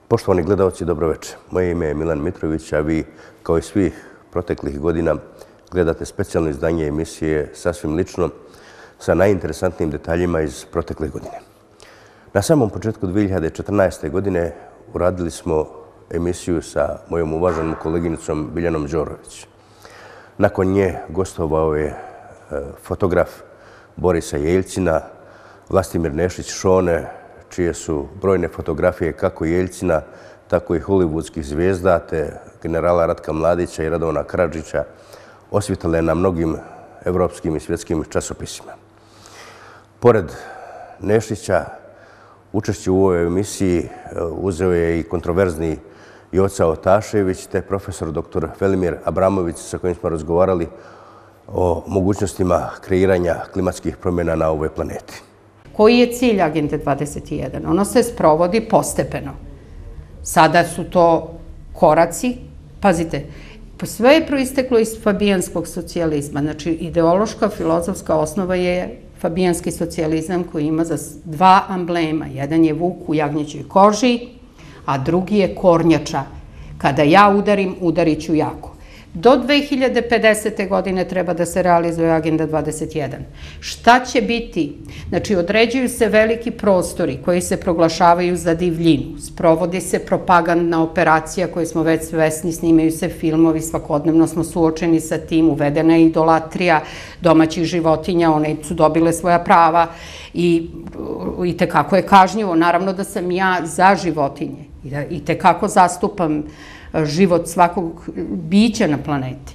Poštovani gledalci, dobroveče. Moje ime je Milan Mitrović, a vi, kao i svih proteklih godina, gledate specijalno izdanje emisije Sasvim lično sa najinteresantnijim detaljima iz protekle godine. Na samom početku 2014. godine uradili smo emisiju sa mojom uvaženom koleginicom Biljanom Đorović. Nakon nje gostovao je fotograf Borisa Jeljcina, Vlastimir Nešić-Šone, čije su brojne fotografije kako Jeljcina, tako i hollywoodskih zvijezda, te generala Ratka Mladića i Radovana Karadžića osvitale na mnogim evropskim i svjetskim časopisima. Pored Nešića, učešće u ovoj emisiji uzeo je i kontroverzni Joca Otašević, te profesor dr. Velimir Abramović, sa kojim smo razgovarali o mogućnostima kreiranja klimatskih promjena na ovoj planeti. Koji je cilj Agende 21? Ono se sprovodi postepeno. Sada su to koraci. Pazite, sve je proisteklo iz fabijanskog socijalizma. Znači, ideološka, filozofska osnova je fabijanski socijalizam koji ima za dva amblema. Jedan je vuk u jagnjećoj koži, a drugi je kornjača. Kada ja udarim, udarit ću jako. Do 2050. godine treba da se realizuje Agenda 21. Šta će biti? Znači, određuju se veliki prostori koji se proglašavaju za divljinu. Sprovodi se propagandna operacija koju smo već svesni, snimaju se filmovi, svakodnevno smo suočeni sa tim, uvedena je idolatrija domaćih životinja, one su dobile svoja prava i tekako je kažnjivo. Naravno da sam ja za životinje i tekako zastupam život svakog bića na planeti.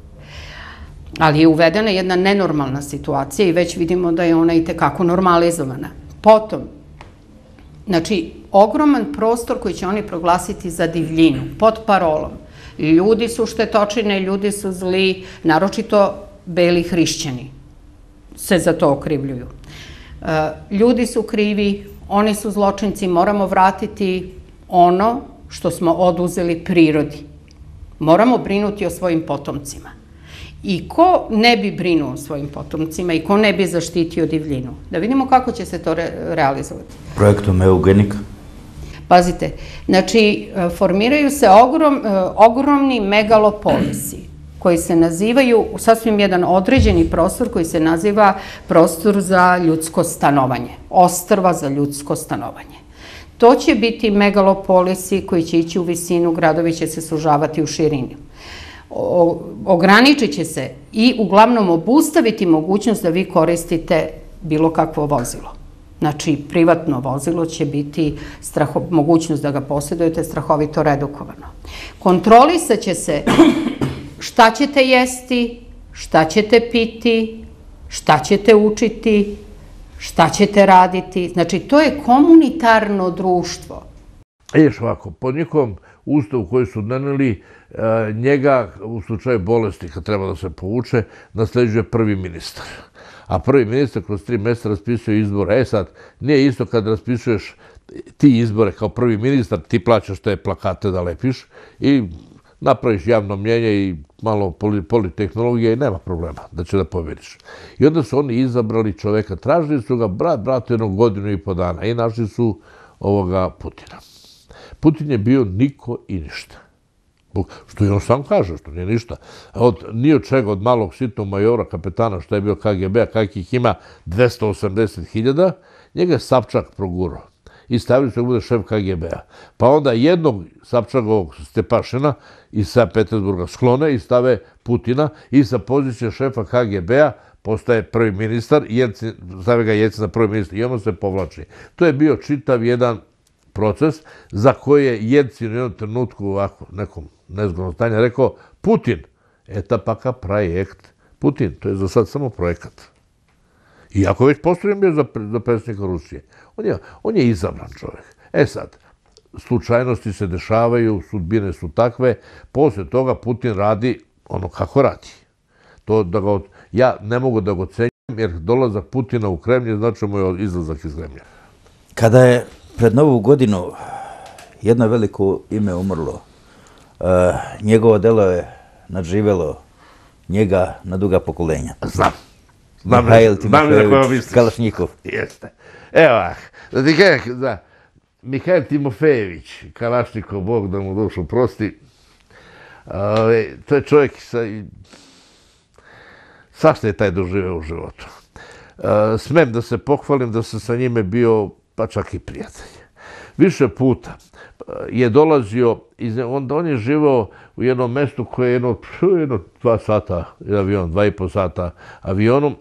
Ali je uvedena jedna nenormalna situacija i već vidimo da je ona i tekako normalizovana. Potom, znači, ogroman prostor koji će oni proglasiti za divljinu, pod parolom. Ljudi su štetočine, ljudi su zli, naročito beli hrišćani se za to okrivljuju. Ljudi su krivi, oni su zločinci, moramo vratiti ono što smo oduzeli prirodi. Moramo brinuti o svojim potomcima. I ko ne bi brinuo o svojim potomcima i ko ne bi zaštitio divljinu? Da vidimo kako će se to realizovati. Projektom Eugenika. Pazite, znači, formiraju se ogromni megalopolisi koji se nazivaju, sasvim jedan određeni prostor koji se naziva prostor za ljudsko stanovanje. Ostrva za ljudsko stanovanje. To će biti megalopolisi koji će ići u visinu, gradovi će se sužavati u širini. Ograničit će se i uglavnom obustaviti mogućnost da vi koristite bilo kakvo vozilo. Znači, privatno vozilo će biti mogućnost da ga posjedujete strahovito redukovano. Kontrolisat će se šta ćete jesti, šta ćete piti, šta ćete učiti, šta ćete raditi. Znači, to je komunitarno društvo. Ješ ovako, po njihovom ustavu koji su doneli, njega u slučaju bolesti, kad treba da se povuče, nasleđuje prvi ministar. A prvi ministar kroz 3 mjeseca raspisuje izbore. Sad, nije isto kad raspisuješ ti izbore kao prvi ministar, ti plaćaš te plakate da lepiš i napraviš javno mnjenje i malo politehnologije i nema problema da će da pobediš. I onda su oni izabrali čoveka, tražili su ga, brat, jednog 1.5 godina i našli su ovoga Putina. Putin je bio niko i ništa. Što i on sam kaže, što nije ništa. Ni od čega, od malog sitnog majora, kapetana, što je bio KGB-a, kakvih ima 280.000, njega je Sapčak progurao. I stavili su da bude šef KGB-a. Pa onda jednog Sapčakovog Stepašina iz Sankt Petersburga sklone i stave Putina i sa pozicije šefa KGB-a postaje prvi ministar, stave ga Jeljcin na prvi ministar i ono se povlači. To je bio čitav jedan proces za koji je Jeljcin u jednom trenutku ovako nekom nezgodnom stanju rekao Putin, eta paka projekt. Putin, to je za sad samo projekat. Iako već postojen bio za predsjednika Rusije. On je izabran čovjek. Sad, slučajnosti se dešavaju, sudbine su takve, poslije toga Putin radi ono kako radi. Ja ne mogu da ga ocenjujem jer dolazak Putina u Kremlj znači moj izlazak iz Kremlja. Kada je pred Novu godinu jedno veliko ime umrlo, njegovo delo je nadživjelo njega na duga pokolenja. Znam. Mihail Timofejević Kalašnjikov. Jeste. Evo, da ti kažem, Mihajl Timofejević, Kalašnikov, Bog da mu dušu prosti, to je čovjek svašta je taj doživeo u životu. Smem da se pohvalim da sam sa njime bio pa čak i prijatelj. Više puta je dolazio, on je živao u jednom mestu koje je jedno 2 sata avion, 2,5 sata avionom,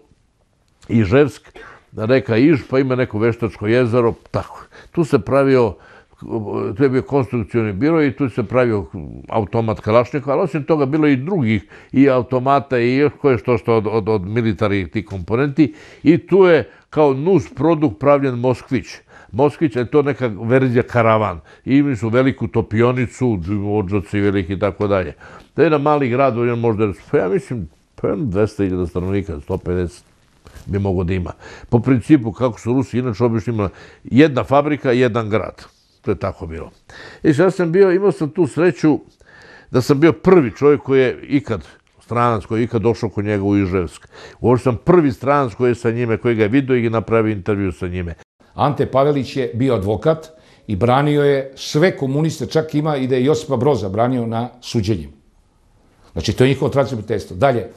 Iževsk, reka Iž, pa ima neko Veštačko jezero, tako. Tu se pravio, tu je bio konstrukcioni biro i tu se pravio automat Kalašnikov, ali osim toga bilo i drugih, i automata i još koje što od militarnih tih komponenti, i tu je kao nus produkt pravljen Moskvić. Moskvić je to neka verzija karavan. I imali su veliku topionicu, odžaci veliki i tako dalje. To je jedan mali grad, možda, ja mislim, 200.000 stanovnika, 150 bi mogo da ima. Po principu, kako su Rusi inače obično imali, jedna fabrika, jedan grad. To je tako bilo. I sad imao sam tu sreću da sam bio prvi čovjek koji je ikad, stranac koji je ikad došao kod njega u Iževsk. Uopšte sam prvi stranac koji je sa njime, koji ga je vidio i napravio intervju sa njime. Ante Pavelić je bio advokat i branio je sve komuniste, čak ima i da je Josipa Broza branio na suđenjima. Znači, to je njihovo tradicionalno prijateljstvo. Dalje,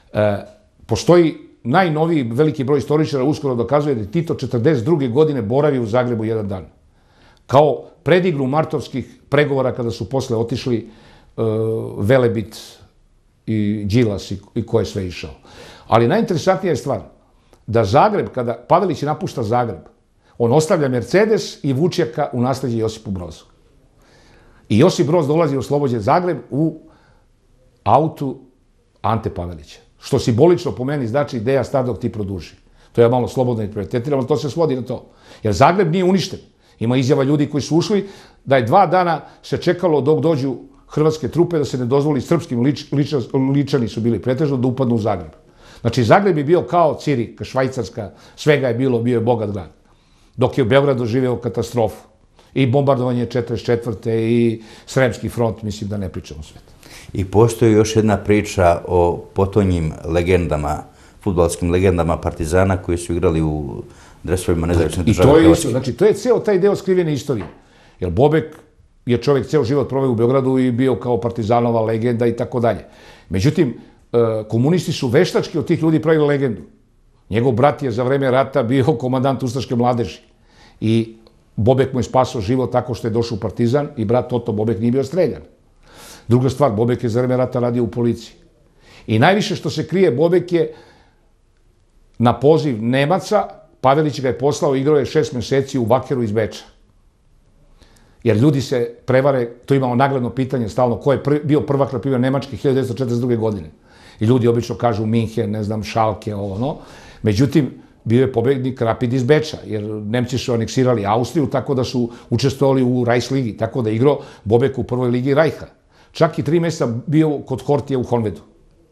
postoji najnoviji veliki broj istoričara, uskoro dokazuje da je Tito 1942. godine boravio u Zagrebu jedan dan. Kao predigru martovskih pregovora kada su posle otišli Velebit i Đilas i ko je sve išao. Ali najinteresantnija je stvar da Zagreb, kada Pavelić napušta Zagreb, on ostavlja Mercedes i Vučjaka u nasleđe Josipu Brozu. I Josip Broz dolazi u oslobođen Zagreb u autu Ante Pavelića. Što simbolično po meni znači ideja star dok ti produži. To je malo slobodno interpretirano, ali to se svodi na to. Jer Zagreb nije uništen. Ima izjava ljudi koji su ušli da je 2 dana se čekalo dok dođu hrvatske trupe da se ne dozvoli srpskim ličani su bili pretežno da upadnu u Zagreb. Znači Zagreb je bio kao Cirih, Švajcarska, svega je bilo, bio je bogat grad. Dok je u Beogradu živeo katastrofu. I bombardovanje 44. i Sremski front, mislim da ne pričamo sve. I postoji još jedna priča o potonjim legendama, fudbalskim legendama Partizana koji su igrali u dresovima nezavisne države Hrvatske. I to je isto, znači to je ceo taj deo skrivene istorije. Jer Bobek je čovjek ceo život proveo u Beogradu i bio kao Partizanova legenda i tako dalje. Međutim, komunisti su veštački od tih ljudi pravili legendu. Njegov brat je za vreme rata bio komandant ustaške mladeži. I Bobek mu je spasao život tako što je došao u Partizan i brat Toto Bobek nije bio streljan. Druga stvar, Bobek je za vreme rata radio u policiji. I najviše što se krije, Bobek je na poziv Nemaca, Pavelić ga je poslao, igrao je 6 meseci u Vakeru iz Beča. Jer ljudi se prevare, to imamo nagledno pitanje stalno, ko je bio prvak na primjer Nemačke 1942. godine. I ljudi obično kažu Minhen, ne znam, Šalke, ovo, no. Međutim, bio je pobednik Rapid iz Beča, jer Nemci su aneksirali Austriju, tako da su učestvovali u Reichsligi, tako da je igrao Bobek u prvoj ligi Rajha. Čak i 3 mjeseca bio kod Hortija u Honvedu.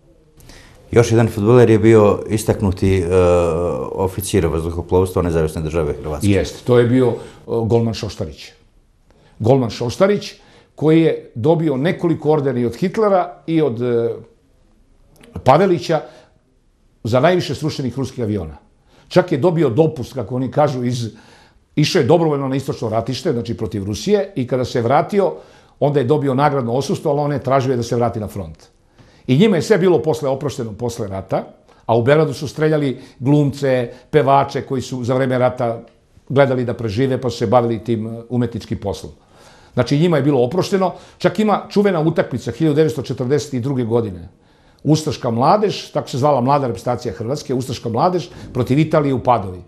Još jedan fudbaler je bio istaknuti oficir vazduhoplovstva nezavisne države Hrvatske. Jeste, to je bio golman Šoštarić. Golman Šoštarić, koji je dobio nekoliko ordena i od Hitlera i od Pavelića za najviše srušenih ruskih aviona. Čak je dobio dopust, kako oni kažu, išao je dobrovoljno na istočno ratište, znači protiv Rusije, i kada se vratio, onda je dobio nagradno odsustvo, ali on je tražio da se vrati na front. I njima je sve bilo oprošteno posle rata, a u Beogradu su streljali glumce, pevače koji su za vreme rata gledali da prežive, pa su se bavili tim umetničkim poslom. Znači njima je bilo oprošteno, čak ima čuvena utakmica 1942. godine. Ustaška mladež, tako se zvala mlada reprezentacija Hrvatske, Ustaška mladež protiv Italije u Padovi.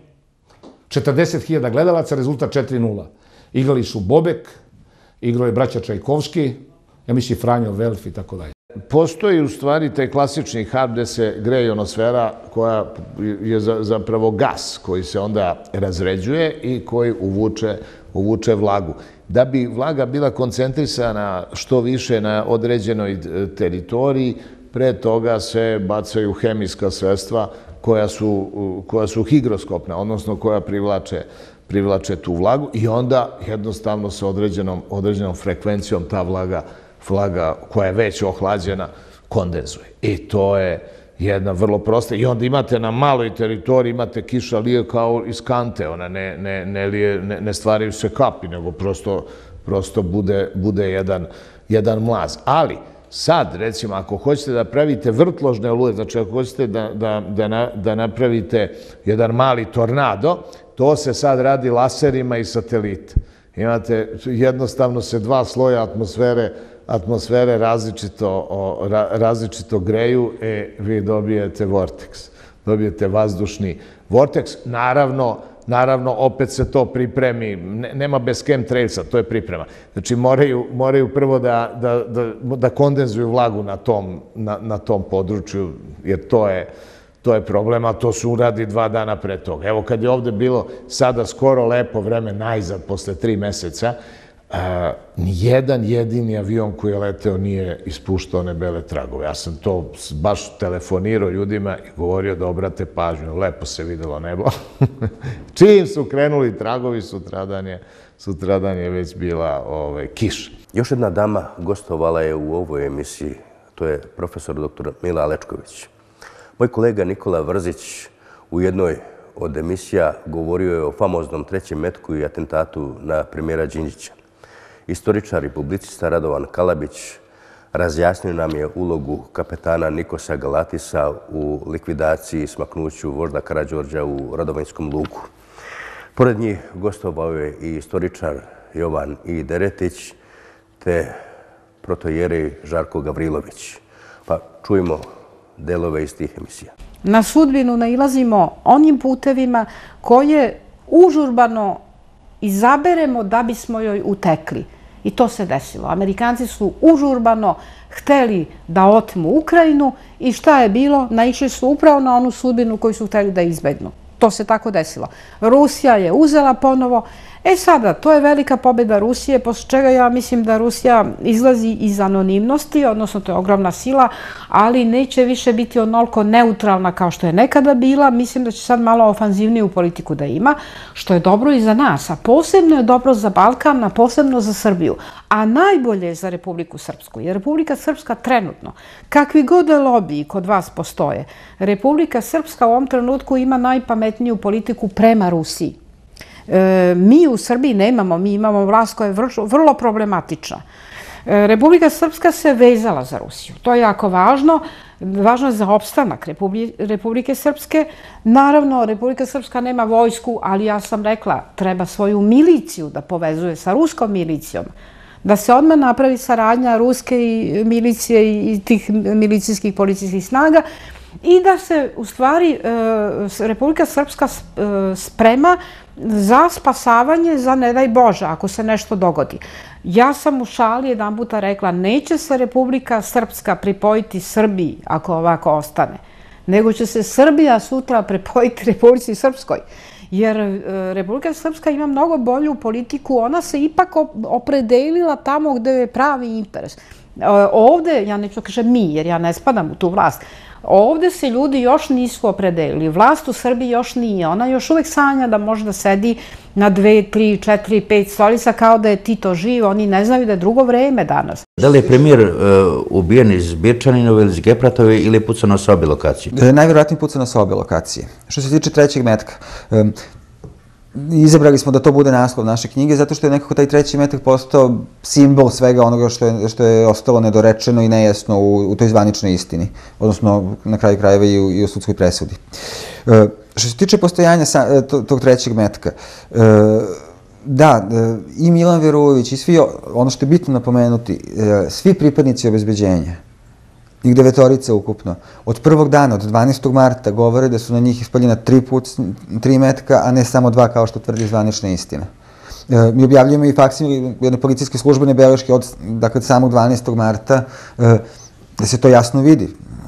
40.000 gledalaca, rezultat 4:0. Igrali su Bobek, igrao je braća Čajkovski, ja mislim Franjo Velf i tako dalje. Postoji u stvari taj klasični hard gde se greje ionosfera koja je zapravo gas koji se onda razređuje i koji uvuče vlagu. Da bi vlaga bila koncentrisana što više na određenoj teritoriji, pre toga se bacaju hemijska sredstva koja su higroskopna, odnosno koja privlače tu vlagu i onda jednostavno sa određenom frekvencijom ta vlaga koja je već ohlađena kondenzuje. I to je jedna vrlo prosta. I onda imate na maloj teritoriji, imate kiša lije kao iz kante, ona ne stvaraju se kapi, nego prosto bude jedan mlaz. Ali, sad, recimo, ako hoćete da pravite vrtložne oluje, znači ako hoćete da napravite jedan mali tornado, to se sad radi laserima i satelita. Imate, jednostavno se dva sloja atmosfere različito greju, vi dobijete vorteks. Dobijete vazdušni vorteks. Naravno, opet se to pripremi. Nema bez chemtrailsa, to je priprema. Znači, moraju prvo da kondenzuju vlagu na tom području, jer to je problem, a to su uradi 2 dana pre toga. Evo, kad je ovde bilo sada skoro lepo vreme, najzad, posle 3 meseca, nijedan jedini avion koji je leteo nije ispuštao one bele tragove. Ja sam to baš telefonirao ljudima i govorio da obrate pažnju. Lepo se videlo nebo. Čim su krenuli tragovi, sutradan je već bila kiša. Još jedna dama gostovala je u ovoj emisiji. To je profesor dr. Mila Alečković. Moj kolega Nikola Vrzić u jednoj od emisija govorio je o famoznom 3. metku i atentatu na premijera Đinđića. Istoričar i publicista Radovan Kalabić razjasnio nam je ulogu kapetana Nikosa Galatisa u likvidaciji i smaknuću vožda Karađorđa u Radovanjskom lugu. Pored njih gostovao je i istoričar Jovan I. Deretić te protojerej Žarko Gavrilović. Pa čujemo delove iz tih emisija. Na sudbinu nailazimo onim putevima koje užurbano izaberemo da bismo joj utekli. I to se desilo. Amerikanci su užurbano hteli da otmu Ukrajinu i šta je bilo? Naišli su upravo na onu sudbinu koju su hteli da izbegnu. To se tako desilo. Rusija je uzela ponovo. Sada, to je velika pobjeda Rusije, posle čega ja mislim da Rusija izlazi iz anonimnosti, odnosno to je ogromna sila, ali neće više biti onoliko neutralna kao što je nekada bila. Mislim da će sad malo ofanzivniju politiku da ima, što je dobro i za nas, a posebno je dobro za Balkan, a posebno za Srbiju. A najbolje je za Republiku Srpsku, jer Republika Srpska trenutno, kakvi god lobiji kod vas postoje, Republika Srpska u ovom trenutku ima najpametniju politiku prema Rusiji. Mi u Srbiji nemamo, mi imamo vlast koja je vrlo problematična. Republika Srpska se vezala za Rusiju. To je jako važno. Važno je za opstanak Republike Srpske. Naravno, Republika Srpska nema vojsku, ali ja sam rekla, treba svoju miliciju da povezuje sa ruskom milicijom. Da se odmah napravi saradnja ruske milicije i tih milicijskih policijskih snaga i da se, u stvari, Republika Srpska sprema za spasavanje, za ne daj Bože, ako se nešto dogodi. Ja sam u šali jedan puta rekla, neće se Republika Srpska pripojiti Srbiji ako ovako ostane, nego će se Srbija sutra pripojiti Republici Srpskoj. Jer Republika Srpska ima mnogo bolju politiku, ona se ipak opredelila tamo gde je pravi interes. Ovde, ja neću kažem mi, jer ja ne spadam u tu vlast, ovde se ljudi još nisu opredelili. Vlast u Srbiji još nije. Ona još uvek sanja da može da sedi na 2, 3, 4, 5 stolica kao da je Tito živ. Oni ne znaju da je drugo vreme danas. Da li je premijer ubijen iz Birčaninove ili iz Gepratove ili je pucano sa obe lokacije? Najvjerojatnije pucano sa obe lokacije. Što se tiče 3. metka, izabrali smo da to bude naslov naše knjige, zato što je nekako taj 3. metak postao simbol svega onoga što je ostalo nedorečeno i nejasno u toj zvaničnoj istini, odnosno na kraju krajeva i u sudskoj presudi. Što se tiče postojanja tog 3. metka, da, i Milan Verović i svi, ono što je bitno napomenuti, svi pripadnici obezbeđenja, njih 9 ukupno, od prvog dana, od 12. marta, govore da su na njih ispaljena 3 metka, a ne samo 2, kao što tvrdi zvanična istina. Mi objavljujemo i faksime jedne policijske službene beleške od samog 12. marta, da se to jasno vidi.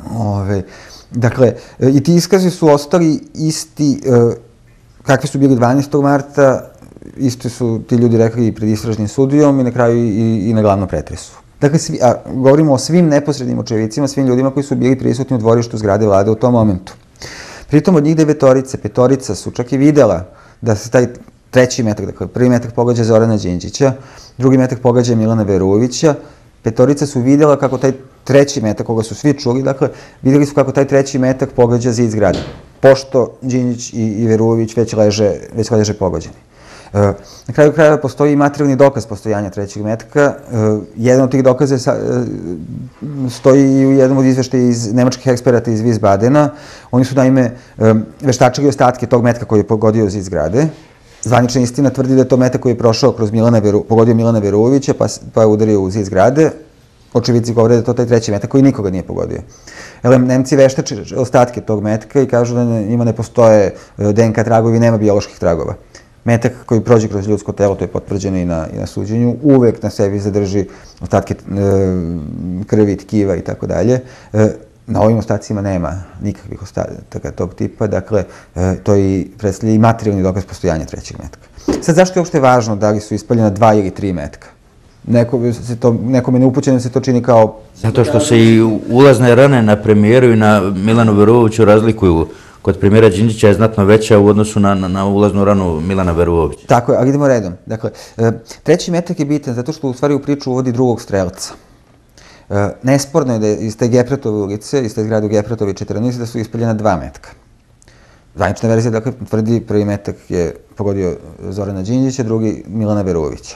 Dakle, i ti iskazi su ostali isti, kakvi su bili 12. marta, isto su ti ljudi rekli i pred istražnim sudijom i na kraju i na glavnom pretresu. Dakle, govorimo o svim neposrednim očevicima, svim ljudima koji su bili prisutni u dvorištu zgrade vlade u tom momentu. Pritom od njih 9, 5 su čak i videla da se taj 3. metak, dakle, 1. metak pogađa Zorana Đinđića, 2. metak pogađa Milana Verovića, 5 su videla kako taj treći metak, koga su svi čuli, dakle, vidjeli su kako taj treći metak pogađa zid zgrade. Pošto Đinđić i Verulović već leže pogođeni. Na kraju krajeva postoji i materijalni dokaz postojanja trećeg metka. Jedan od tih dokaza stoji i u jednom od izveštaja iz nemačkih eksperata iz Wiesbadena. Oni su naime veštačili ostatke tog metka koji je pogodio zid zgrade. Zvanična istina tvrdi da je to metak koji je pogodio Milana Verulovića pa je udario u zid zgrade. Očevidci govore da je to taj treći metak koji nikoga nije pogodio. Nemci veštače ostatke tog metka i kažu da njima ne postoje DNK tragovi, nema bioloških tragova. Metak koji prođe kroz ljudsko telo, to je potvrđeno i na suđenju, uvek na sebi zadrži ostatke krvi, tkiva i tako dalje. Na ovim ostacima nema nikakvih ostataka tog tipa, dakle, to predstavlja i materijalni dokaz postojanja trećeg metka. Sad, zašto je uopšte važno da li su ispaljena 2 ili 3 metka? Nekome neupućenom se to čini kao... Zato što se i ulazne rane na premijeru i na Milanu Veruloviću razlikuju. Kod premijera Đinđića je znatno veća u odnosu na ulaznu ranu Milana Verulovića. Tako je, ali idemo redom. Dakle, treći metak je bitan zato što u stvari u priču uvodi drugog strelca. Nesporno je da iz te Gepretove ulice, iz te zgrade u Gepretovi 14, da su ispaljena 2 metka. Zvanična verzija, dakle, tvrdi prvi metak je pogodio Zorana Đinđića, drugi Milana Verulovića.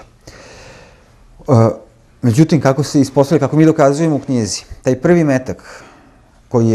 Međutim, kako se ispostavlja, kako mi dokazujemo u knjizi, taj prvi metak koji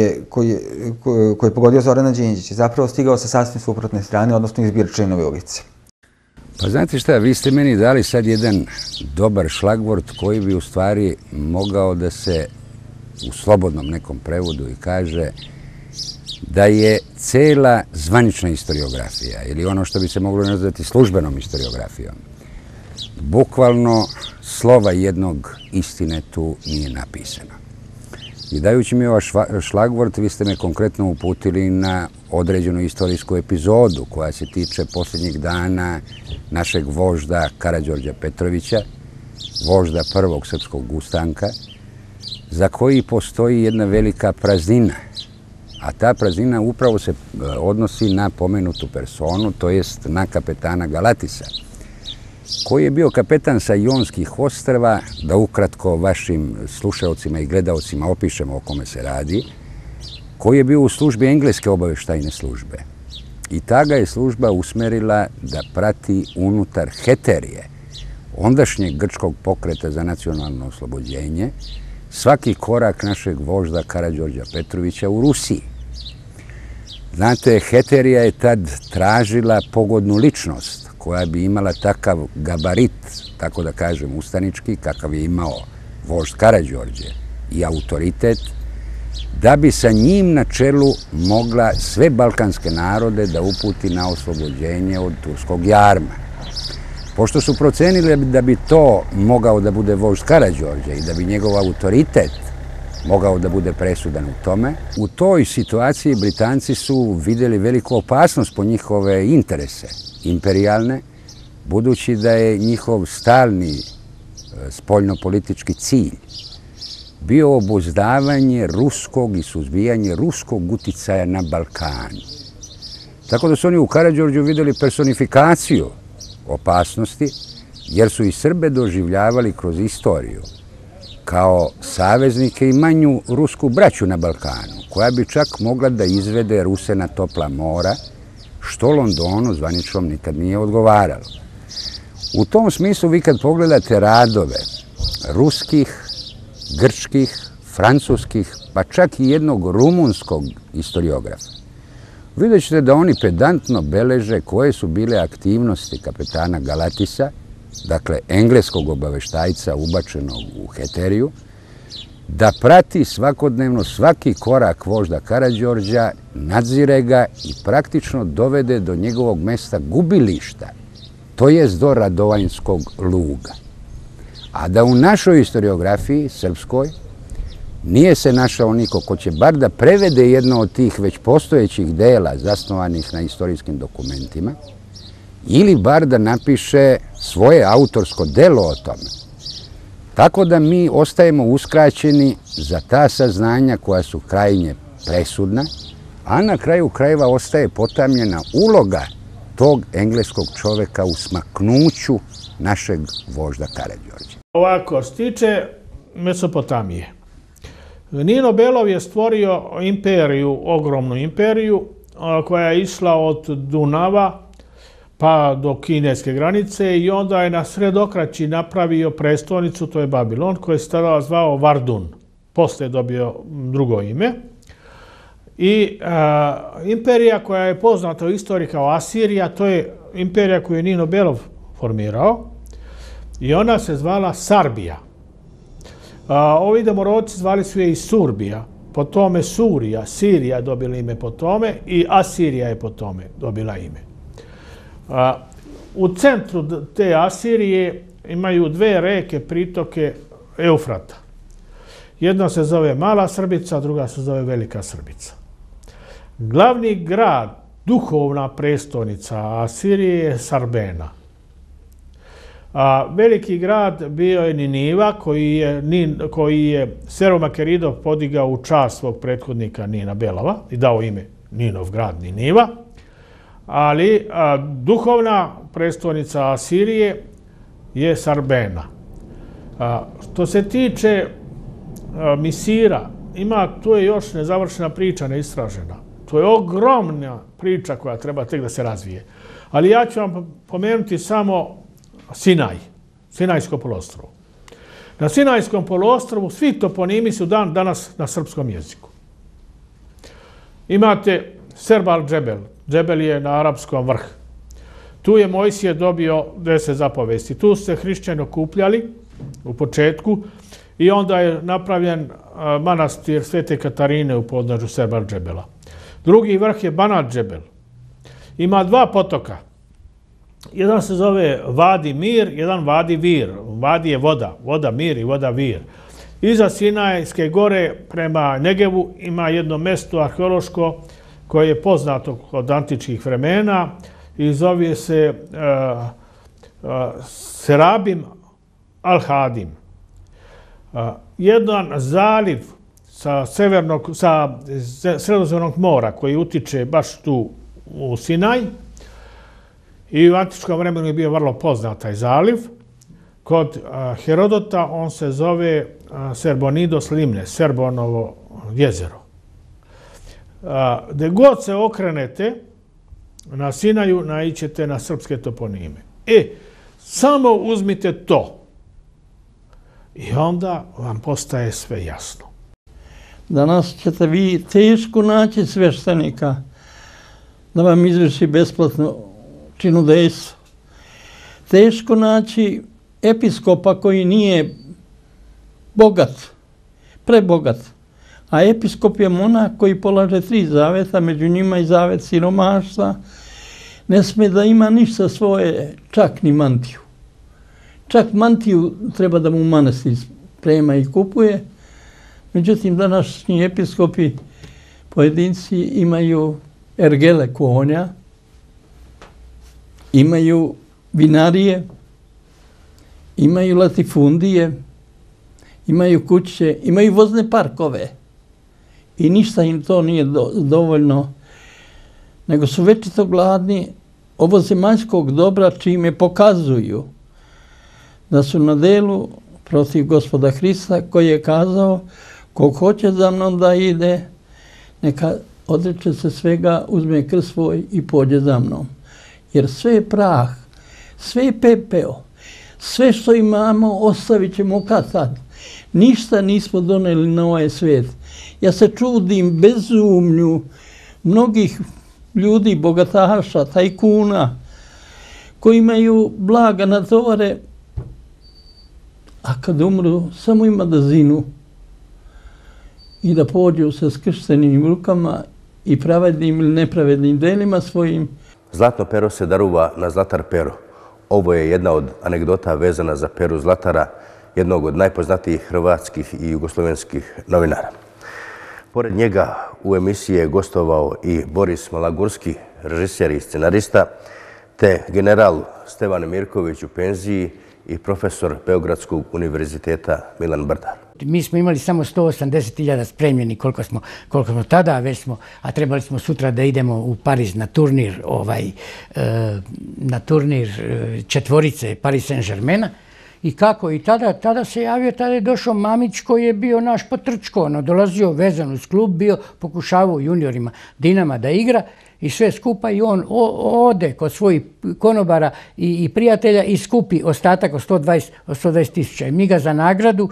je pogodio Zorana Đinđića je zapravo stigao sa sasvim suprotne strane, odnosno iz Birčajnove ulice. Pa znate šta, vi ste meni dali sad jedan dobar šlagvort koji bi u stvari mogao da se u slobodnom nekom prevodu i kaže da je cela zvanična historiografija ili ono što bi se moglo nazvati službenom historiografijom, bukvalno slova jednog istine tu nije napisano. I dajući mi ovaj šlagvort, vi ste me konkretno uputili na određenu istorijsku epizodu koja se tiče posljednjih dana našeg vožda Karađorđa Petrovića, vožda prvog srpskog ustanka, za koji postoji jedna velika praznina. A ta praznina upravo se odnosi na pomenutu personu, to jest na kapetana Galatisa, koji je bio kapetan sa Jonskih ostrva, da ukratko vašim slušaocima i gledaocima opišemo o kome se radi, koji je bio u službi engleske obaveštajne službe. I ta ga je služba usmerila da prati unutar heterije, ondašnjeg grčkog pokreta za nacionalno oslobođenje, svaki korak našeg vožda Karađorđa Petrovića u Rusiji. Znate, heterija je tad tražila pogodnu ličnost koja bi imala takav gabarit, tako da kažem ustanički, kakav je imao vožd Karađorđe i autoritet, da bi sa njim na čelu mogla sve balkanske narode da uputi na oslobođenje od turskog jarma. Pošto su procenili da bi to mogao da bude vožd Karađorđe i da bi njegov autoritet mogao da bude presudan u tome, u toj situaciji Britanci su vidjeli veliku opasnost po njihove interese imperijalne, budući da je njihov stalni spoljnopolitički cilj bio obuzdavanje ruskog i suzbijanje ruskog uticaja na Balkanu. Tako da su oni u Karađorđu vidjeli personifikaciju opasnosti, jer su i Srbe doživljavali kroz istoriju kao saveznike i manju rusku braću na Balkanu, koja bi čak mogla da izvede Ruse na topla mora, što Londonu zvaničnom nikad nije odgovaralo. U tom smislu vi kad pogledate radove ruskih, grčkih, francuskih, pa čak i jednog rumunskog historiografa, vidjet ćete da oni pedantno beleže koje su bile aktivnosti kapetana Galatisa, dakle engleskog obaveštajca ubačenog u heteriju, da prati svakodnevno svaki korak vožda Karađorđa, nadzire ga i praktično dovede do njegovog mesta gubilišta, to jest do Radovanjskog luga. A da u našoj historiografiji, srpskoj, nije se našao niko ko će bar da prevede jedno od tih već postojećih dela zasnovanih na istorijskim dokumentima ili bar da napiše svoje autorsko delo o tome. Tako da mi ostajemo uskraćeni za ta saznanja koja su krajnje presudna, a na kraju krajeva ostaje potamljena uloga tog engleskog čoveka u smaknuću našeg vožda Karađorđa. Ovako, što se tiče Mesopotamije, Nino Belov je stvorio imperiju, ogromnu imperiju, koja je išla od Dunava pa do kineske granice i onda je na sredokraći napravio prestolnicu, to je Babilon, koji se tada zvao Vardun. Posle je dobio drugo ime. I imperija koja je poznata u istoriji kao Asirija, to je imperija koju je Nino Belov formirao i ona se zvala Sarbija. Ovi domorodci zvali su je i Surbija, po tome Surija, Sirija je dobila ime po tome i Asirija je po tome dobila ime. U centru te Asirije imaju dve reke, pritoke Eufrata. Jedna se zove Mala Srbica, druga se zove Velika Srbica. Glavni grad, duhovna prestolnica Asirije je Sarbena. Veliki grad bio je Niniva, koji je Seromakeridov podigao u čast svog prethodnika Nina Belova i dao ime Ninov grad Niniva. Ali duhovna prestolnica Asirije je Sarbena. Što se tiče Misira, tu je još nezavršena priča, neistražena. To je ogromna priča koja treba tek da se razvije. Ali ja ću vam pomenuti samo Sinaj, Sinajsko poluostrvo. Na Sinajskom poluostrvu svi toponimi su danas na srpskom jeziku. Imate Serbal Džebel. Džebel je na arapskom vrh. Tu je Mojsije dobio 10 zapovesti. Tu su se hrišćani okupljali u početku i onda je napravljen manastir Svete Katarine u podnožju Serbal Džebela. Drugi vrh je Banat Džebel. Ima dva potoka. Jedan se zove Vadi Mir, jedan Vadi Vir. Vadi je voda, voda Mir i voda Vir. Iza Sinajske gore prema Negevu ima jedno mesto arheološko koje je poznato od antičkih vremena i zove se Serabim Al-Hadim. Jedan zaliv sa Sredozemnog mora koji utiče baš tu u Sinaj i u antičkom vremenu je bio vrlo poznat taj zaliv. Kod Herodota on se zove Serbonidos Limne, Serbonovo jezero. Gde god se okrenete na Sinaju, naićete na srpske toponime. Samo uzmite to i onda vam postaje sve jasno. Danas ćete vi teško naći sveštenika da vam izvrši besplatno činodejstvo. Teško naći episkopa koji nije bogat, prebogat. A episkop je monah koji polaže 3 zaveta, među njima i zavet siromaštva. Ne sme da ima ništa svoje, čak ni mantiju. Čak mantiju treba da mu manastir sprema i kupuje. Međutim, današnji episkopi, pojedinci, imaju ergele konja, imaju vinarije, imaju latifundije, imaju kuće, imaju vozne parkove. I ništa im to nije dovoljno, nego su večito gladni ovozemaljskog dobra čime pokazuju da su na delu protiv Gospoda Hrista koji je kazao ko hoće za mnom da ide, neka odreče se svega, uzme krst svoj i pođe za mnom. Jer sve je prah, sve je pepeo, sve što imamo ostavit ćemo kad tad. Ništa nismo doneli na ovaj svijet. Ja se čudim bezumlju mnogih ljudi, bogataša, tajkuna, koji imaju blaga na tovare, a kad umru samo ima da zinu i da pođu sa skrštenim rukama i pravednim ili nepravednim delima svojim. Zlatno pero se daruva na Zlatar Pero. Ovo je jedna od anegdota vezana za Peru Zlatara, jednog od najpoznatijih hrvatskih i jugoslovenskih novinara. Pored njega u emisiji je gostovao i Boris Malagurski, režiser i scenarista, te general Stevan Mirković u penziji i profesor Beogradskog univerziteta Milan Brdar. Mi smo imali samo 180.000 spremljeni koliko smo tada, a trebali smo sutra da idemo u Pariz na turnir četvorice Paris Saint-Germaina I kako? I tada se javio, tada je došao Mamić koji je bio naš potrčko, dolazio vezan uz klub, bio pokušavao juniorima Dinama da igra i sve skupa i on ode kod svojih konobara i prijatelja i skupi ostatak od 120.000. I mi ga za nagradu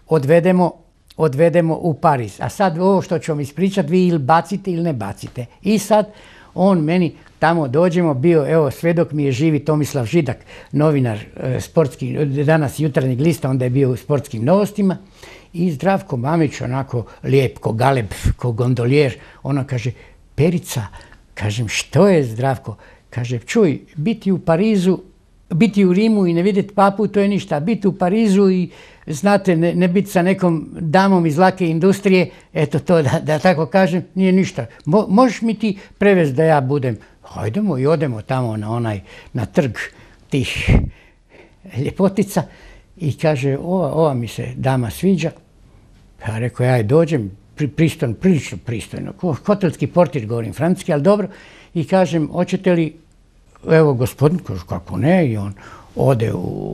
odvedemo u Pariz. A sad ovo što ću vam ispričati, vi ili bacite ili ne bacite. I sad on meni tamo dođemo, bio, evo, svedok mi je živi Tomislav Židak, novinar sportski, danas Jutarnjeg lista, onda je bio u Sportskim novostima. I Zdravko Mamić, onako lijep, ko galeb, ko gondolijer, ona kaže, Perica, kažem, što je Zdravko? Kaže, čuj, biti u Parizu, biti u Rimu i ne vidjeti papu, to je ništa. Biti u Parizu i, znate, ne biti sa nekom damom iz lake industrije, eto to, da tako kažem, nije ništa. Možeš mi ti prevesti da ja budem? Hajdemo i odemo tamo na trg tih ljepotica i kaže, ova mi se dama sviđa. Ja rekao, ja dođem, prilično pristojno, hotelski portir, govorim francuski, ali dobro, i kažem, hoćete li, evo gospodin, kaže, kako ne, i on ode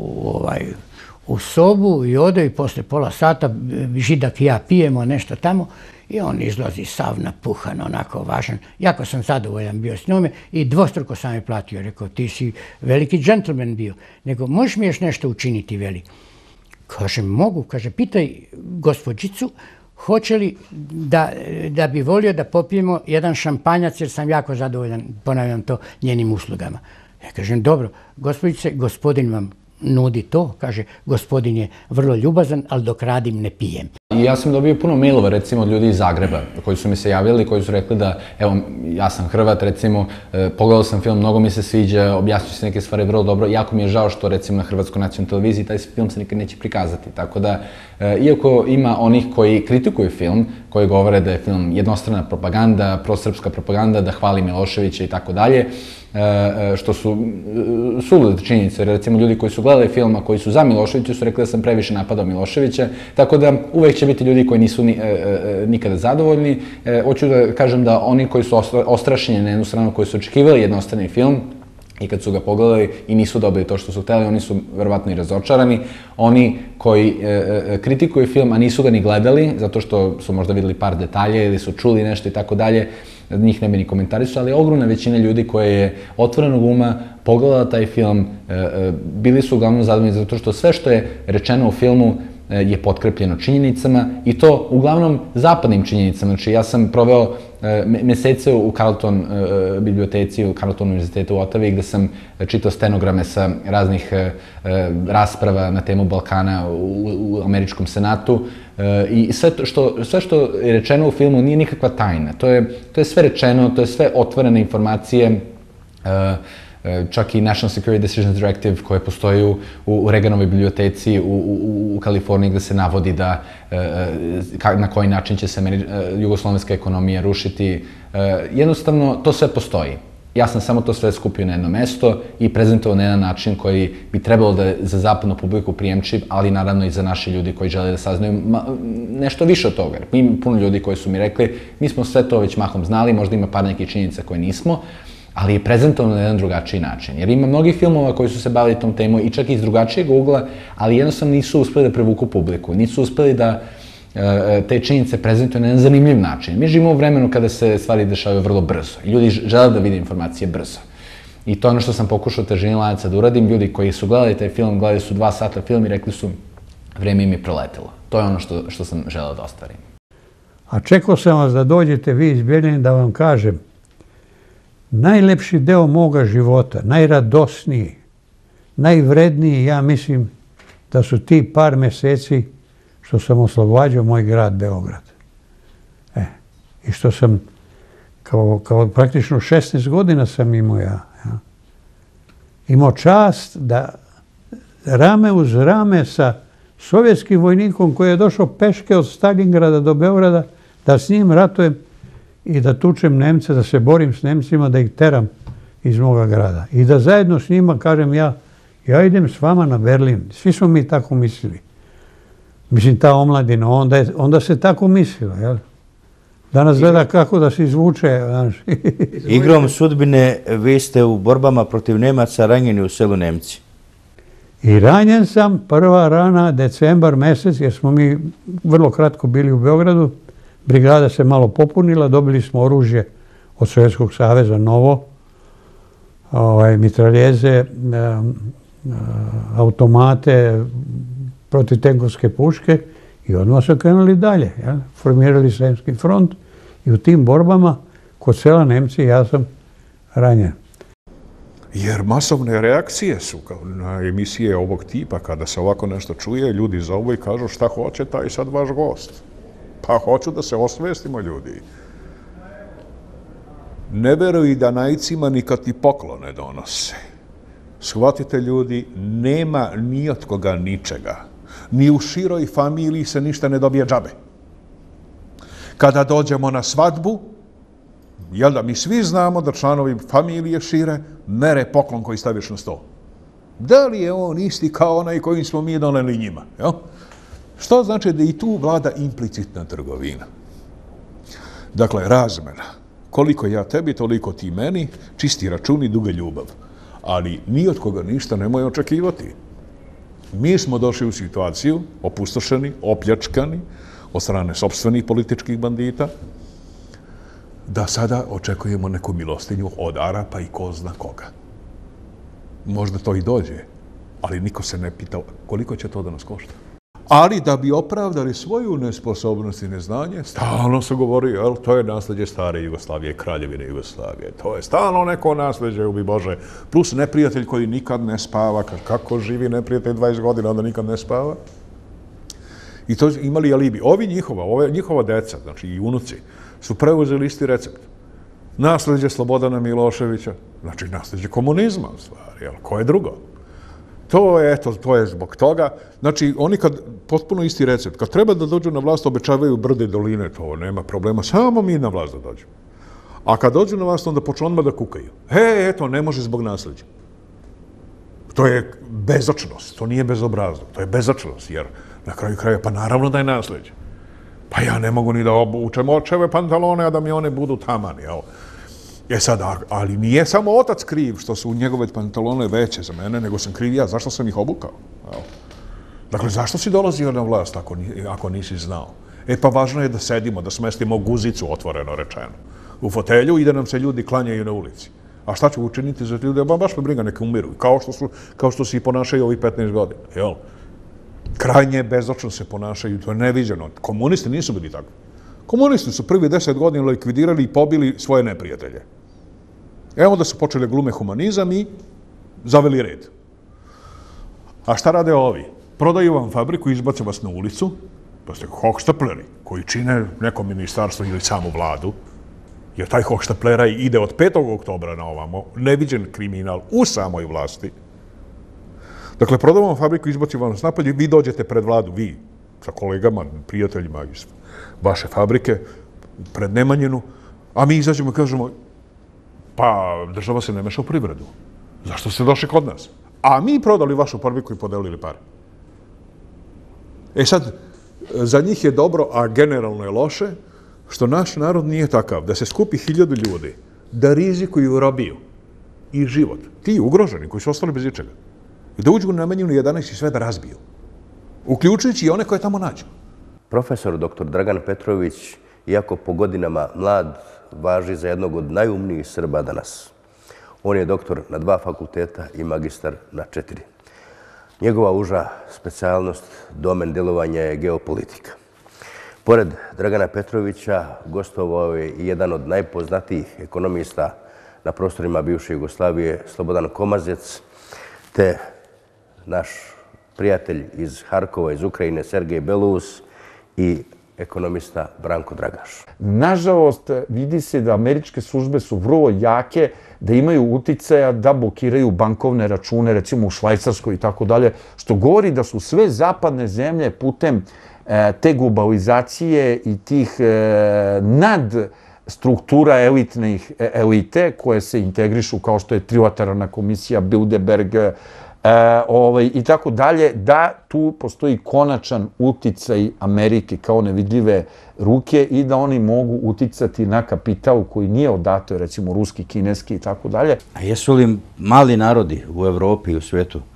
u sobu i ode i posle pola sata Židak i ja pijemo nešto tamo i on izlazi sav napuhan, onako važan. Jako sam zadovoljan bio s njome i dvostruko sam je platio. Rekao, ti si veliki džentlmen bio. Nego, možeš mi još nešto učiniti, veli? Kaže, mogu. Kaže, pitaj gospođicu, hoće li da bi volio da popijemo jedan šampanjac, jer sam jako zadovoljan, ponavljam to, njenim uslugama. Ja kažem, dobro, gospođice, gospodin vam nudi to, kaže, gospodin je vrlo ljubazan, ali dok radim ne pijem. I ja sam dobio puno mailova, recimo, od ljudi iz Zagreba, koji su mi se javili, koji su rekli da, evo, ja sam Hrvat, recimo, pogledao sam film, mnogo mi se sviđa, objasnio se neke stvari vrlo dobro, jako mi je žao što, recimo, na Hrvatskoj nacionalnoj televiziji taj film se nikad neće prikazati. Tako da, iako ima onih koji kritikuju film, koji govore da je film jednostrana propaganda, prosrpska propaganda, da hvali Miloševića i tako dalje, što su sulude činjenice, recimo ljudi koji su gledali film, a koji su za Miloševića su rekli da sam previše napadao Miloševića, tako da uvek će biti ljudi koji nisu nikada zadovoljni. Hoću da kažem da oni koji su ostrašeni na jednu stranu, koji su očekivali jednostrani film i kad su ga pogledali i nisu dobili to što su hteli, oni su verovatno i razočarani. Oni koji kritikuju film, a nisu ga ni gledali, zato što su možda videli par detalje ili su čuli nešto i tako dalje, njih ne bi ni komentarisao, ali ogromna većina ljudi koja je otvorenog uma pogledala taj film, bili su uglavnom zadovoljni zato što sve što je rečeno u filmu je potkrepljeno činjenicama i to uglavnom zapadnim činjenicama. Znači, ja sam proveo mesece u Carleton biblioteci, u Carleton univerzitetu u Ottavi, gde sam čitao stenograme sa raznih rasprava na temu Balkana u američkom senatu i sve što je rečeno u filmu nije nikakva tajna. To je sve rečeno, to je sve otvorene informacije, čak i National Security Decisions Directive koje postoji u Reaganovoj biblioteci u Kaliforniji gde se navodi da na koji način će se jugoslovenska ekonomija rušiti. Jednostavno, to sve postoji. Ja sam samo to sve skupio na jedno mesto i prezentovao na jedan način koji bi trebalo da je za zapadnu publiku prijemčiv, ali naravno i za naše ljudi koji žele da saznaju nešto više od toga. Ima puno ljudi koji su mi rekli, mi smo sve to već mahom znali, možda ima par nekih činjenica koje nismo, ali je prezentovano na jedan drugačiji način. Jer ima mnogih filmova koji su se bavili tom temu i čak iz drugačijeg ugla, ali jednostavno nisu uspeli da privuku publiku, nisu uspeli da te činjenice prezentuju na jedan zanimljiv način. Mi živimo u vremenu kada se stvari dešavaju vrlo brzo i ljudi žele da vide informacije brzo. I to je ono što sam pokušao težini lanaca da uradim. Ljudi koji su gledali taj film, gledali su 2 sata film i rekli su vreme im je proletelo. To je ono što sam želeo da ostvarim. A čekao sam vas da dođete vi iz Bijeljine da vam kažem, najlepši deo moga života, najradosniji, najvredniji, ja mislim da su ti par meseci što sam oslobađao moj grad Beograd. I što sam, kao praktično 16 godina sam imao ja. Imao čast da rame uz rame sa sovjetskim vojnikom koji je došao peške od Stalingrada do Beograda, da s njim ratujem i da tučem Nemce, da se borim s Nemcima, da ih teram iz moga grada. I da zajedno s njima kažem ja idem s vama na Berlin. Svi smo mi tako mislili. Mislim, ta omladina, onda se tako mislilo, jel? Danas gleda kako da se izvuče. Igrom sudbine vi ste u borbama protiv Nemaca ranjeni u selu Nemci. I ranjen sam, prva rana, decembar mesec, jer smo mi vrlo kratko bili u Beogradu. Brigada se malo popunila, dobili smo oružje od Sovjetskog saveza, novo, mitraljeze, automate, protivtenkovske puške i odmah su krenuli dalje. Formirali Sremski front i u tim borbama kod sela Nemci ja sam ranjen. Jer masovne reakcije su na emisije ovog tipa, kada se ovako nešto čuje, ljudi zovu i kažu šta hoće taj sad vaš gost. Pa hoću da se osvestimo, ljudi. Ne veruj Danajcima ni kad ti poklone donose. Shvatite, ljudi, nema ni od koga ničega. Ni u široj familiji se ništa ne dobije džabe. Kada dođemo na svadbu, jel da mi svi znamo da članovi familije šire mere poklon koji staviš na sto. Da li je on isti kao onaj kojim smo mi doneli njima? Što znači da i tu vlada implicitna trgovina. Dakle, razmena. Koliko ja tebi, toliko ti meni, čisti račun i duga ljubav. Ali ni od koga ništa nemoj očekivati. Mi smo došli u situaciju, opustošeni, opljačkani, od strane sopstvenih političkih bandita, da sada očekujemo neku milostinju od Arapa i ko zna koga. Možda to i dođe, ali niko se ne pita koliko će to da nas košta. Ali da bi opravdali svoju nesposobnost i neznanje, stalno se govori, to je nasljeđe stare Jugoslavije, Kraljevine Jugoslavije. To je stalno neko nasljeđe, ubi Bože, plus neprijatelj koji nikad ne spava. Kako živi neprijatelj 20 godina, onda nikad ne spava? I to imali alibi. Njihova deca, znači i unuci, su preuzeli isti recept. Nasljeđe Slobodana Miloševića, znači nasljeđe komunizma u stvari, ko je drugo? To je zbog toga. Znači, oni kad, potpuno isti recept, kad treba da dođu na vlast, obećavaju brde i doline, to nema problema, samo mi na vlast da dođemo. A kad dođu na vlast, onda počnu odmah da kukaju. Eto, ne može zbog nasljeđa. To je bezočnost, to nije bezobrazno, to je bezočnost, jer na kraju kraja, pa naravno da je nasljeđe. Pa ja ne mogu ni da obučem očeve pantalone, a da mi one budu tamani, evo. Sad, ali nije samo otac kriv što su njegove pantalone veće za mene, nego sam kriv ja. Zašto sam ih obukao? Dakle, zašto si dolazio na vlast ako nisi znao? Pa važno je da sedimo, da smestimo guzicu, otvoreno rečeno, u fotelju i da nam se ljudi klanjaju na ulici. A šta ću učiniti za ljude? Baš me briga, neka umiru. Kao što se i ponašaju ovih 15 godina. Krajnje bezočno se ponašaju, to je neviđeno. Komunisti nisu bili tako. Komunisti su prvi 10 godina likvidirali i pobili svoje neprijatelje. Onda su počeli glume humanizam i zaveli red. A šta rade ovi? Prodaju vam fabriku, izbace vas na ulicu, to ste hohštapleri koji čine neko ministarstvo ili samu vladu, jer taj hohštaplera ide od 5. oktobra na ovamo, neviđen kriminal u samoj vlasti. Dakle, prodaju vam fabriku, izbace vas napolje, vi dođete pred vladu, vi sa kolegama, prijateljima iz vaše fabrike, pred Nemanjinu, a mi izađemo i kažemo, pa država se ne meša u privredu. Zašto ste došli kod nas? A mi prodali vašu fabriku i podelili pare. Sad, za njih je dobro, a generalno je loše, što naš narod nije takav, da se skupi 1000 ljudi, da rizikuju robiju i život. Ti ugroženi koji su ostali bez ičega. I da uđu u Nemanjinu 11 i sve da razbiju. Uključujući i one koje tamo nađu. Profesor dr. Dragan Petrović, iako po godinama mlad, važi za jednog od najumnijih Srba danas. On je doktor na 2 fakulteta i magistar na 4. Njegova uža specijalnost, domen djelovanja je geopolitika. Pored Dragana Petrovića, gostovao je i jedan od najpoznatijih ekonomista na prostorima bivše Jugoslavije, Slobodan Komazec, te naš prijatelj iz Harkova, iz Ukrajine, Sergej Belus i ekonomista Branko Dragaš. Nažalost, vidi se da američke službe su vrlo jake, da imaju uticaja da blokiraju bankovne račune, recimo u Švajcarskoj i tako dalje, što govori da su sve zapadne zemlje putem te globalizacije i tih nadstruktura elite koje se integrišu kao što je trilateralna komisija, Bilderberg i tako dalje, da tu postoji konačan uticaj Amerike kao nevidljive ruke i da oni mogu uticati na kapital koji nije odato, recimo ruski, kineski i tako dalje. A jesu li mali narodi u Evropi i u svijetu